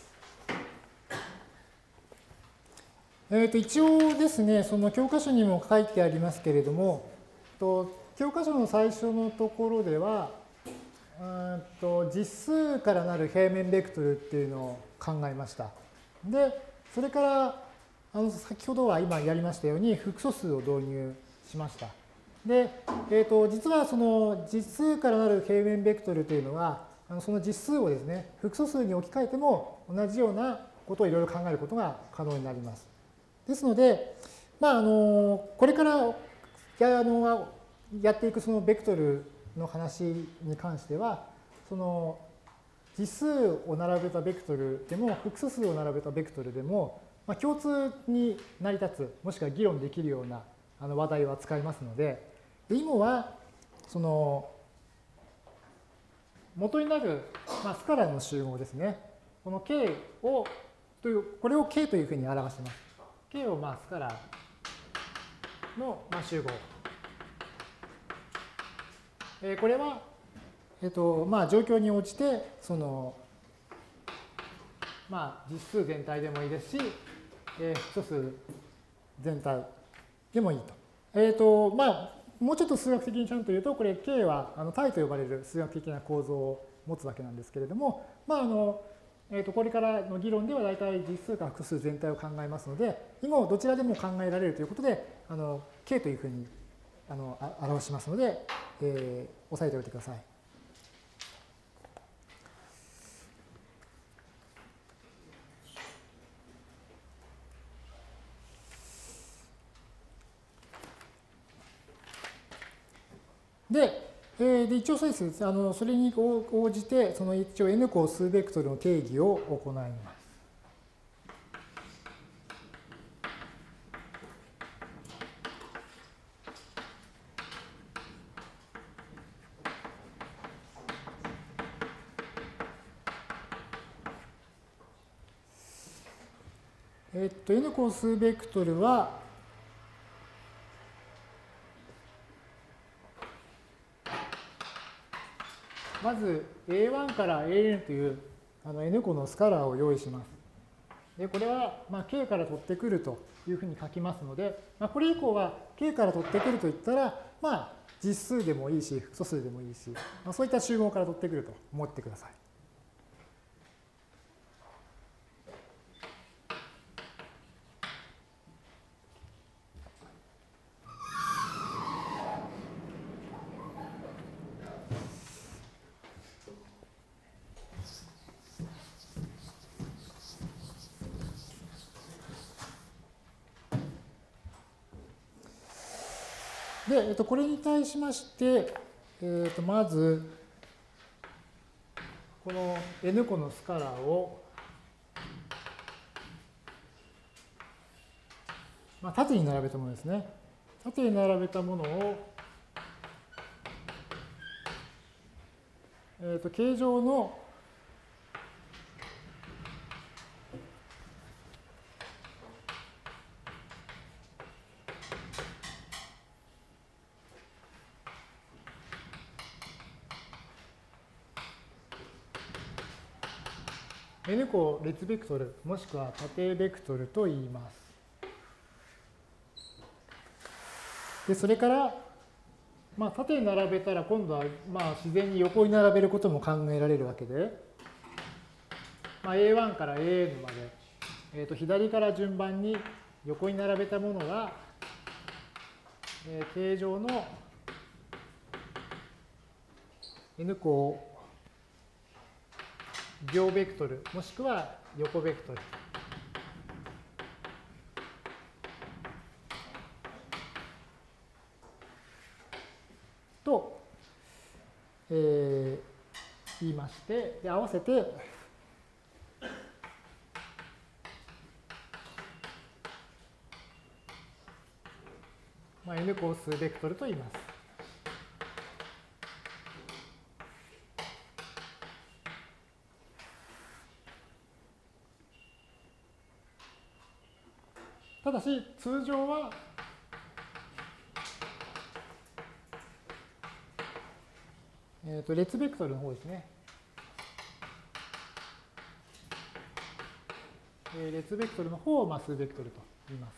えー、と一応ですね、その教科書にも書いてありますけれども、と教科書の最初のところでは、うんと実数からなる平面ベクトルっていうのを考えました。で、それからあの先ほどは今やりましたように複素数を導入しました。で、えー、と実はその実数からなる平面ベクトルというのは、あのその実数をですね、複素数に置き換えても同じようなことをいろいろ考えることが可能になります。ですので、まあ、あのこれからやあのやっていくそのベクトルの話に関しては、その実数を並べたベクトルでも複素数を並べたベクトルでも、まあ、共通に成り立つもしくは議論できるようなあの話題を扱いますので、今はその元になる、まあ、スカラーの集合ですね。この K をというこれを K というふうに表しています。K をまあスカラーのまあ集合。えー、これは、えっとまあ、状況に応じてその、まあ、実数全体でもいいですし、えー、複素数全体でもいいと。えっとまあ、もうちょっと数学的にちゃんと言うと、これ K はあの対と呼ばれる数学的な構造を持つわけなんですけれども、まああのえー、とこれからの議論では大体実数か複数全体を考えますので、今どちらでも考えられるということで、あの K というふうにあの表しますので、えー、押さえておいてください。で、えー、で一応そうです。あのそれに応じて、その一応 N 項数ベクトルの定義を行います。えっと、N 項数ベクトルは、まず エーワン から エーエヌ というあの N 個のスカラーを用意します。で、これはまあ K から取ってくるというふうに書きますので、まあ、これ以降は K から取ってくるといったら、まあ、実数でもいいし、複素数でもいいし、まあ、そういった集合から取ってくると思ってください。で、えっと、これに対しまして、えっと、まず、この N 個のスカラーを、まあ、縦に並べたものですね。縦に並べたものを、えっと、形状のN 個列ベクトル、もしくは縦ベクトルと言います。で、それから、まあ、縦に並べたら今度はまあ自然に横に並べることも考えられるわけで、まあ、エーワン から エーエヌ まで、えー、と左から順番に横に並べたものが、えー、形状の N 個行ベクトル、もしくは横ベクトル。と、えー、言いまして、で合わせて、まあ、N 項数ベクトルと言います。ただし、通常は、えー、と列ベクトルの方ですね。えー、列ベクトルの方をまあ数ベクトルと言います。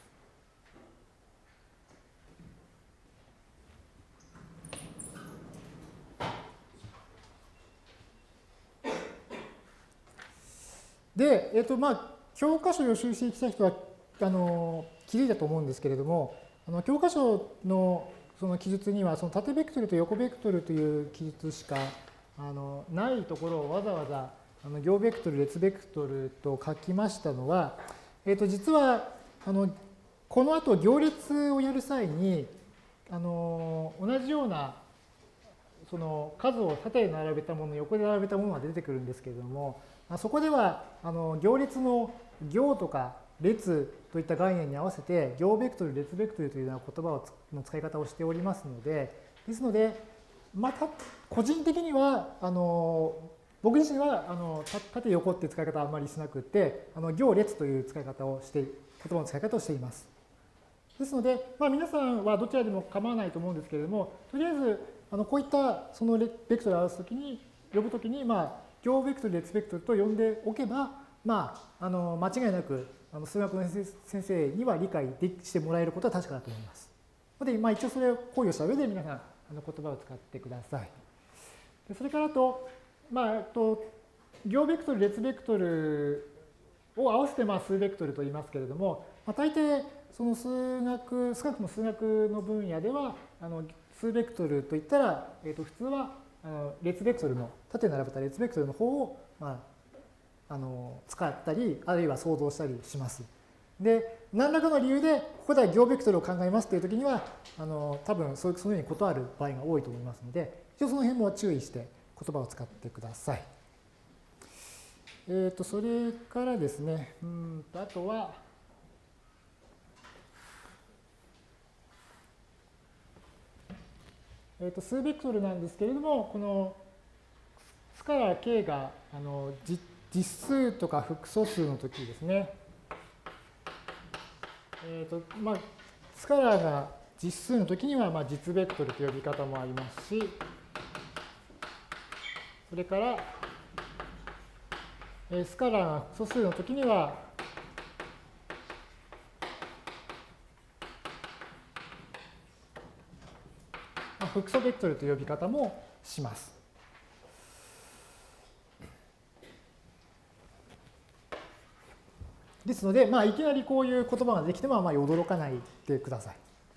で、えっとまあ、教科書を予習してきた人はあの気づいたと思うんですけれども、あの教科書のその記述にはその縦ベクトルと横ベクトルという記述しかあのないところをわざわざあの行ベクトル、列ベクトルと書きましたのは、えっと実はあのこの後行列をやる際にあの同じようなその数を縦に並べたもの、横で並べたものが出てくるんですけれども、そこではあの行列の行とか列といった概念に合わせて行ベクトル、列ベクトルというような言葉の使い方をしておりますので、ですので、また個人的にはあの僕自身はあの縦横っていう使い方はあまりしなくて、あの行列という使い方をして、言葉の使い方をしています。ですので、まあ、皆さんはどちらでも構わないと思うんですけれども、とりあえずあのこういったそのベクトルを表すときに、呼ぶときに、まあ、行ベクトル、列ベクトルと呼んでおけば、まあ、あの間違いなくあの数学の先生には理解してもらえることは確かだと思います。ので、まあ、一応それを考慮した上で皆さん、あの言葉を使ってください。でそれからと、まあ、と行ベクトル、列ベクトルを合わせてまあ数ベクトルと言いますけれども、まあ、大抵その数学、少なくとも数学の分野では、あの数ベクトルといったら、えー、と普通はあの列ベクトルの、縦に並べた列ベクトルの方を、まあ、あの使ったり、あるいは想像したりします。で、何らかの理由で、ここでは行ベクトルを考えますというときには、あの多分そういうそのように断る場合が多いと思いますので、一応その辺も注意して言葉を使ってください。えー、とそれからですね、うんとあとは、えー、と数ベクトルなんですけれども、このスカラー K があの実数とか複素数のときですね、えーとまあ、スカラーが実数のときにはまあ実ベクトルという呼び方もありますし、それから、えー、スカラーが素数のときには、まあ、複素ベクトルという呼び方もします。ですので、まあ、いきなりこういう言葉ができてもあまり驚かないでください。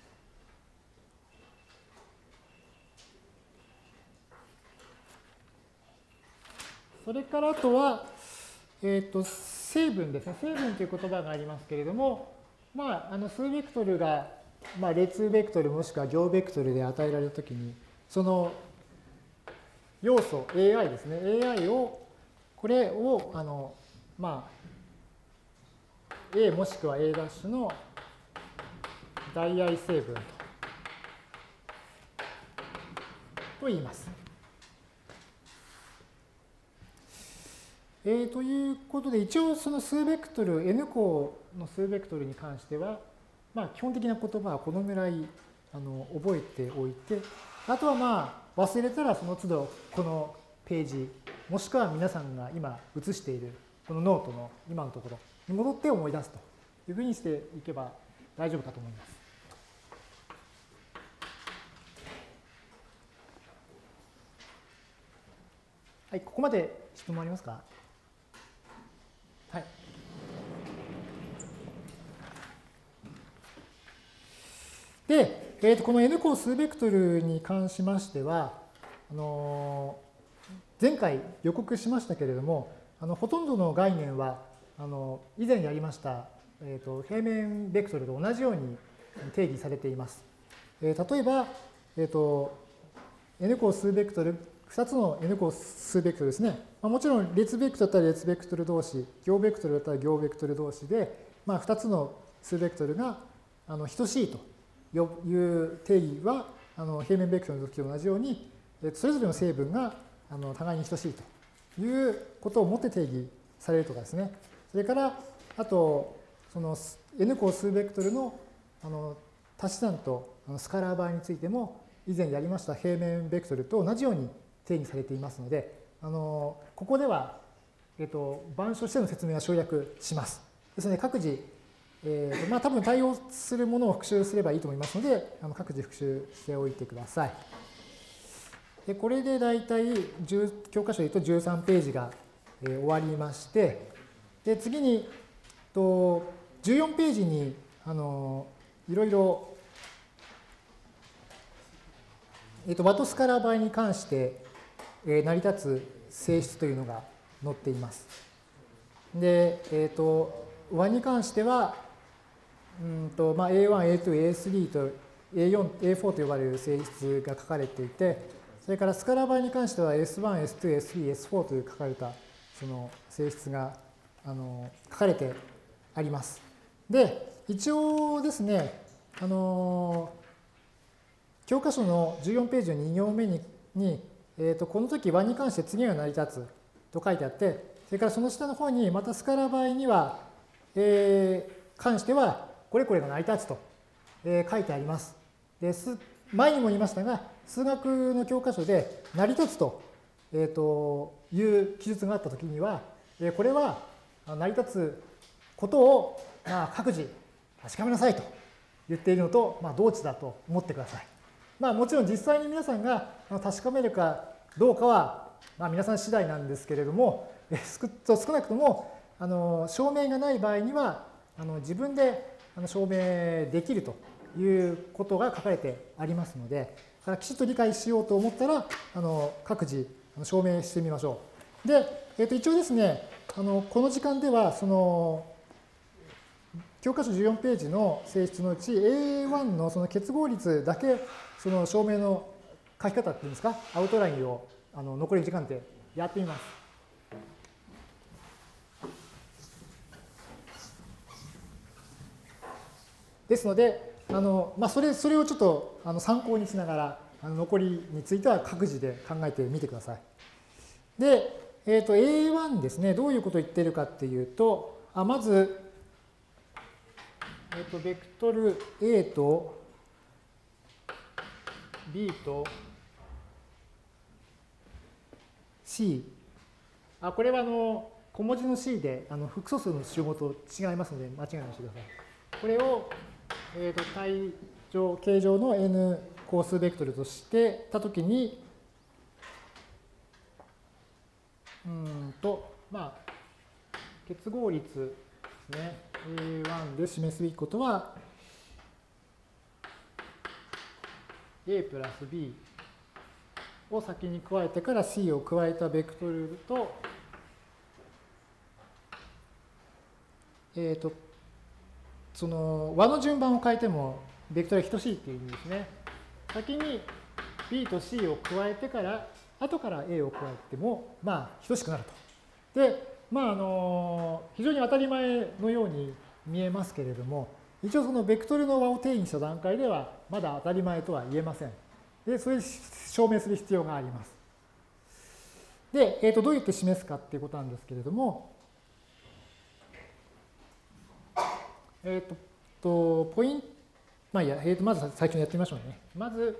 それからあとは、えっと、成分ですね。成分という言葉がありますけれども、まあ、あの数ベクトルが、まあ、列ベクトルもしくは行ベクトルで与えられるときに、その要素 エーアイ ですね。エーアイ を、これを、あの、まあ、A もしくは A' の代愛成分とと言います。えー、ということで、一応その数ベクトル、N 項の数ベクトルに関しては、まあ、基本的な言葉はこのぐらいあの覚えておいて、あとはまあ忘れたらその都度このページ、もしくは皆さんが今写しているこのノートの今のところに戻って思い出すというふうにしていけば大丈夫かと思います。はい、ここまで質問ありますか？はい。で、えー、とこの N 項数ベクトルに関しましては、あのー、前回予告しましたけれども、あのほとんどの概念はあの以前やりました、えー、と平面ベクトルと同じように定義されています。えー、例えば、えー、と N 項数ベクトル、ふたつの N 項数ベクトルですね。まあ、もちろん列ベクトルだったら列ベクトル同士、行ベクトルだったら行ベクトル同士で、まあ、ふたつの数ベクトルがあの等しいという定義はあの平面ベクトルの時と同じように、それぞれの成分があの互いに等しいということをもって定義されるとかですね。それから、あと、その N 項数ベクトルのあの足し算とスカラー場合についても、以前やりました平面ベクトルと同じように定義されていますので、あのここでは、えっと、板書しての説明は省略します。ですので、各自、 えーとまあ、多分対応するものを復習すればいいと思いますので、あの各自復習しておいてください。でこれで大体教科書で言うとじゅうさんページが、えー、終わりまして、で次にとじゅうよんページにあのいろいろ、えー、とワトスカラー場合に関して、えー、成り立つ性質というのが載っています。で、えー、と和に関してはうんと、まあ、エーワン、エーツー、エースリー と エーフォー、エーフォー と呼ばれる性質が書かれていて、それからスカラー場合に関しては エスワン、エスツー、エススリー、エスフォー という書かれたその性質があの書かれてあります。で、一応ですね、あの教科書のじゅうよんページのに行目に、にえー、とこの時和に関して次が成り立つと書いてあって、それからその下の方にまたスカラー場合には、えー、関してはこれこれが成り立つと、えー、書いてあります。で前にも言いましたが、数学の教科書で成り立つと、えー、という記述があったときには、えー、これは成り立つことを、まあ、各自確かめなさいと言っているのと、まあ、同値だと思ってください。まあ、もちろん実際に皆さんが確かめるかどうかは、まあ、皆さん次第なんですけれども、少なくともあの証明がない場合にはあの自分で証明できるということが書かれてありますので、きちっと理解しようと思ったらあの各自証明してみましょう。で、えー、と一応ですね、あのこの時間ではその教科書じゅうよんページの性質のうち エーワン のその結合率だけその証明の書き方っていうんですか、アウトラインをあの残り時間でやってみます。ですので、あのまあ、それそれをちょっとあの参考にしながら、あの残りについては各自で考えてみてください。で、えー、と エーワン ですね、どういうことを言っているかっていうと、あまず、えー、とベクトル A と B と C。あ、これはあの小文字の C であの複素数の集合と違いますので、間違いないしてください。これを、えー、と体上、形状の N 項数ベクトルとしてたときに、うんと、まあ、結合率ですね、エーワン で示すべきことは、A プラス B を先に加えてから C を加えたベクトルと、えっと、その和の順番を変えてもベクトルが等しいっていう意味ですね。先に B と C を加えてから、後から A を加えても、まあ、等しくなると。で、まあ、あの、非常に当たり前のように見えますけれども、一応そのベクトルの和を定義した段階では、まだ当たり前とは言えません。で、それを証明する必要があります。で、えー、とどうやって示すかっていうことなんですけれども、えっ、ー、と、ポイント、まあいいや、えー、とまず最初にやってみましょうね。まず、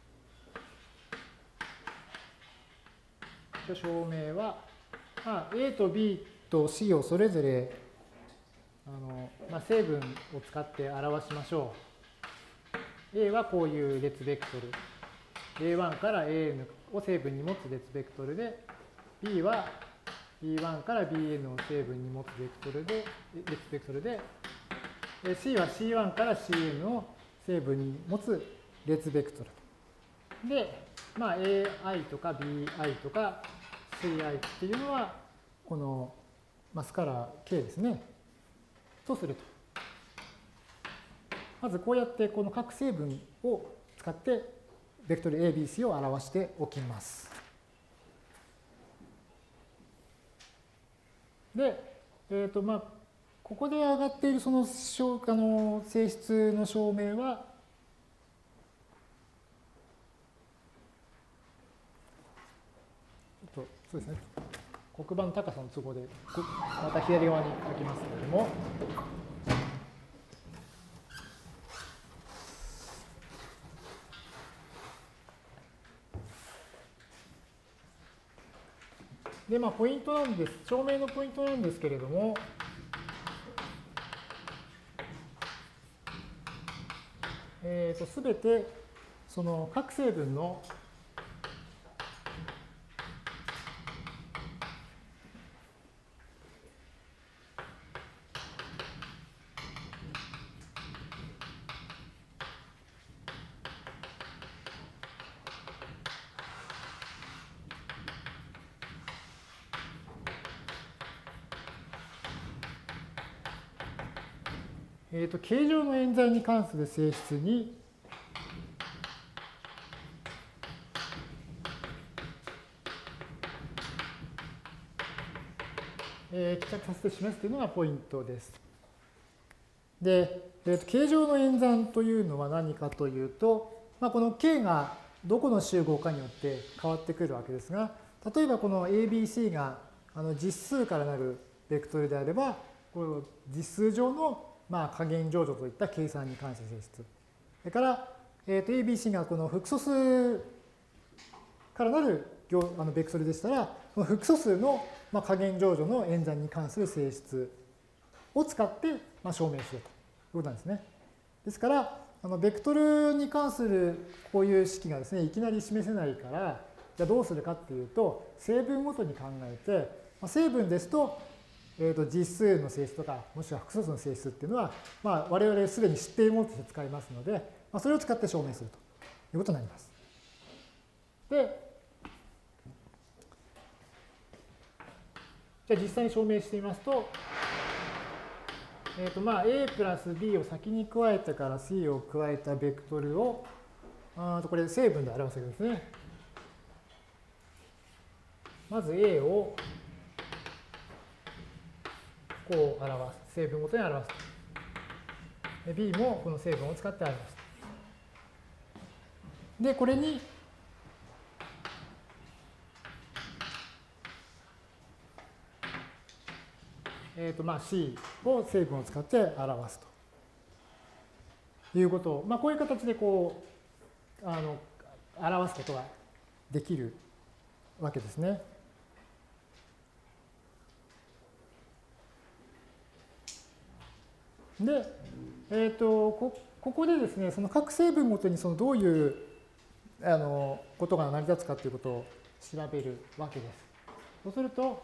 証明は、まあ、A と B と C をそれぞれあの、まあ、成分を使って表しましょう。A はこういう列ベクトル。エーワン から エーエヌ を成分に持つ列ベクトルで、B は ビーワン から ビーエヌ を成分に持つベクトルで、列ベクトルで、C は シーワン から シーエヌ を成分に持つ列ベクトル。で、まあ、エーアイ とか ビーアイ とか シーアイ っていうのは、この、まあ、スカラー K ですね。とすると。まずこうやってこの各成分を使って、ベクトル A、B、C を表しておきます。で、えっと、まあ、ここで上がっているそのあの性質の証明は、ちょっとそうですね、黒板の高さの都合で、また左側に書きますけれども、で、まあ、ポイントなんです、証明のポイントなんですけれども、 えー、とすべてその各成分のえー、と形状の演算に関する性質にえー、帰着させて示すというのがポイントです。で、えー、と形状の演算というのは何かというと、まあ、この K がどこの集合かによって変わってくるわけですが、例えばこの エービーシー があの実数からなるベクトルであれば、この実数上のまあ加減乗除といった計算に関する性質。それから、えー、と エービーシー がこの複素数からなるあのベクトルでしたら、この複素数のまあ加減乗除の演算に関する性質を使ってまあ証明するということなんですね。ですから、あのベクトルに関するこういう式がですね、いきなり示せないから、じゃあどうするかっていうと、成分ごとに考えて、まあ、成分ですと、えー、と実数の性質とか、もしくは複素数の性質っていうのは、まあ、我々すでに知っているものとして使いますので、まあ、それを使って証明するということになります。で、じゃあ実際に証明してみますと、えーとまあ、A プラス B を先に加えてから C を加えたベクトルを、あとこれ成分で表すわけですね。まず A をこう表す。成分ごとに表す。B もこの成分を使って表す。で、これに、えーとまあ、C を成分を使って表すということを、まあ、こういう形でこうあの表すことができるわけですね。で、えーとこ、ここでですね、その各成分ごとにそのどういうあのことが成り立つかということを調べるわけです。そうすると、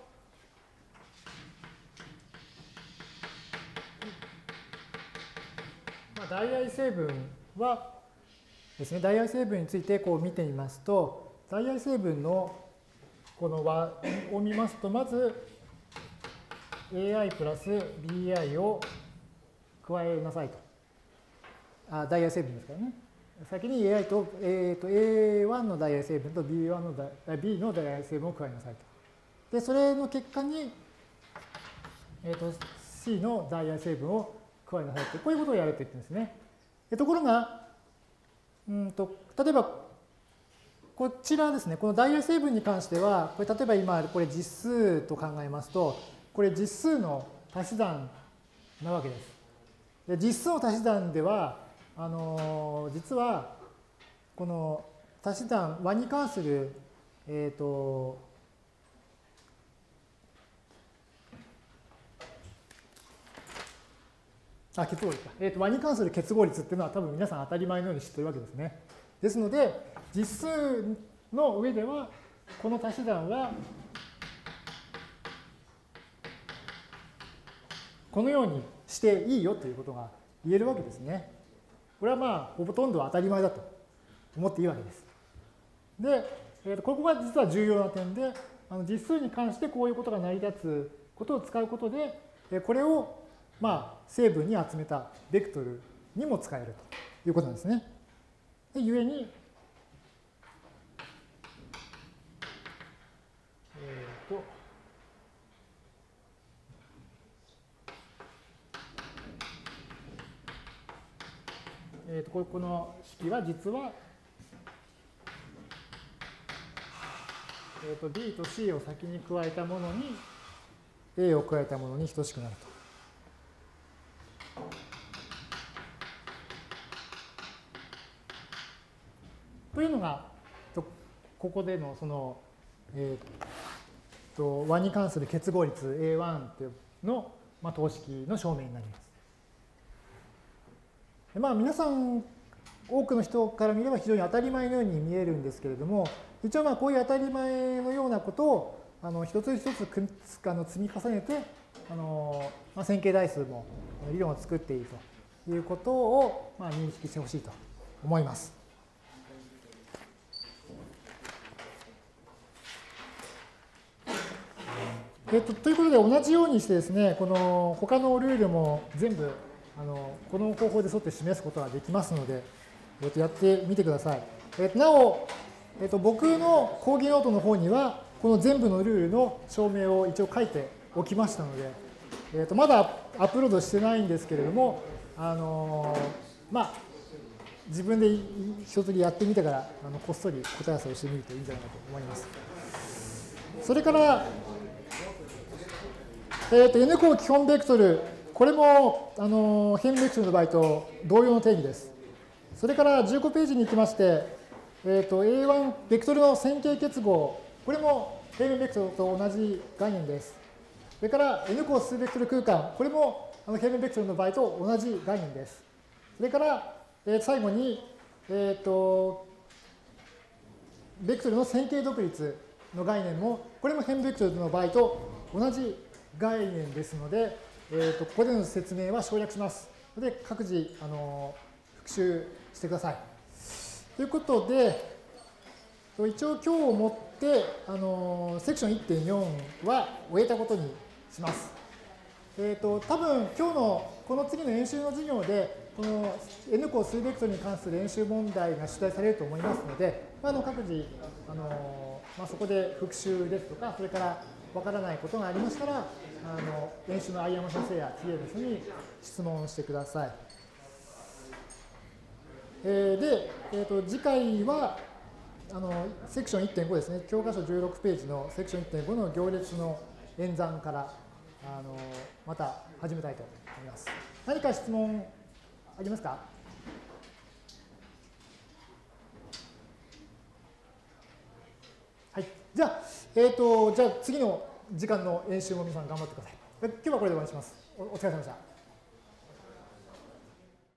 まあ、代替成分はですね、代替成分についてこう見てみますと、代替成分のこの和を見ますと、まず エーアイ プラス ビーアイ を加えなさいと。あ、代替成分ですからね。先に エーアイ と、えー、と エーワン の代替成分と ビーワン の B の代替成分を加えなさいと。で、それの結果に、えー、と C の代替成分を加えなさいと。こういうことをやると言ってるんですね。でところが、うんと例えばこちらですね、この代替成分に関しては、これ例えば今これ実数と考えますと、これ実数の足し算なわけです。で実数の足し算では、あのー、実はこの足し算和に関する、えっとあ結合率か、えー、と和に関する結合率っていうのは多分皆さん当たり前のように知ってるわけですね。ですので実数の上ではこの足し算はこのようにしていいよということが言えるわけですね。これはまあほとんど当たり前だと思っていいわけです。で、えー、とここが実は重要な点で、あの実数に関してこういうことが成り立つことを使うことで、これをまあ成分に集めたベクトルにも使えるということなんですね。で、ゆえに、えっと、えっと、この式は実は、えっと、B と C を先に加えたものに A を加えたものに等しくなると。というのが、ここでのその、えー、と和に関する結合率 エーワン の、まあ、等式の証明になります。でまあ、皆さん多くの人から見れば非常に当たり前のように見えるんですけれども、一応まあこういう当たり前のようなことをあの一つ一つくあの積み重ねて、あのまあ、線形代数も理論を作っているということをまあ認識してほしいと思います。えっと、ということで同じようにしてですね、この他のルールも全部あのこの方法で沿って示すことができますので、えっと、やってみてください。えっと、なお、えっと、僕の講義ノートの方にはこの全部のルールの証明を一応書いておきましたので、えっと、まだアップロードしてないんですけれども、あのまあ自分で一通りやってみてからあのこっそり答え合わせをしてみるといいんじゃないかと思います。それからえー、と N 項基本ベクトル、これもあの変ベクトルの場合と同様の定義です。それからじゅうごページに行きまして、えー、と エーワン ベクトルの線形結合、これも平面ベクトルと同じ概念です。それから N 項数ベクトル空間、これもあの平面ベクトルの場合と同じ概念です。それから、えー、最後に、えー、とベクトルの線形独立の概念も、これも変ベクトルの場合と同じ概念ですので、えー、とここでの説明は省略します。ので、各自あの復習してください。ということで、一応今日をもってあのセクション いってんよん は終えたことにします。えー、と多分今日のこの次の演習の授業で、この N 項数ベクトルに関する演習問題が出題されると思いますので、あの各自あの、まあ、そこで復習ですとか、それからわからないことがありましたら、あの演習の相山先生や ティーエルエス に質問してください。えー、で、えー、と次回はあのセクション いってんご ですね、教科書じゅうろくページのセクション いってんご の行列の演算からあのまた始めたいと思います。何か質問ありますか？はい。じゃあ、えー、とじゃあ次の時間の演習も皆さん頑張ってください。今日はこれで終わりにします。お、お疲れ様でした。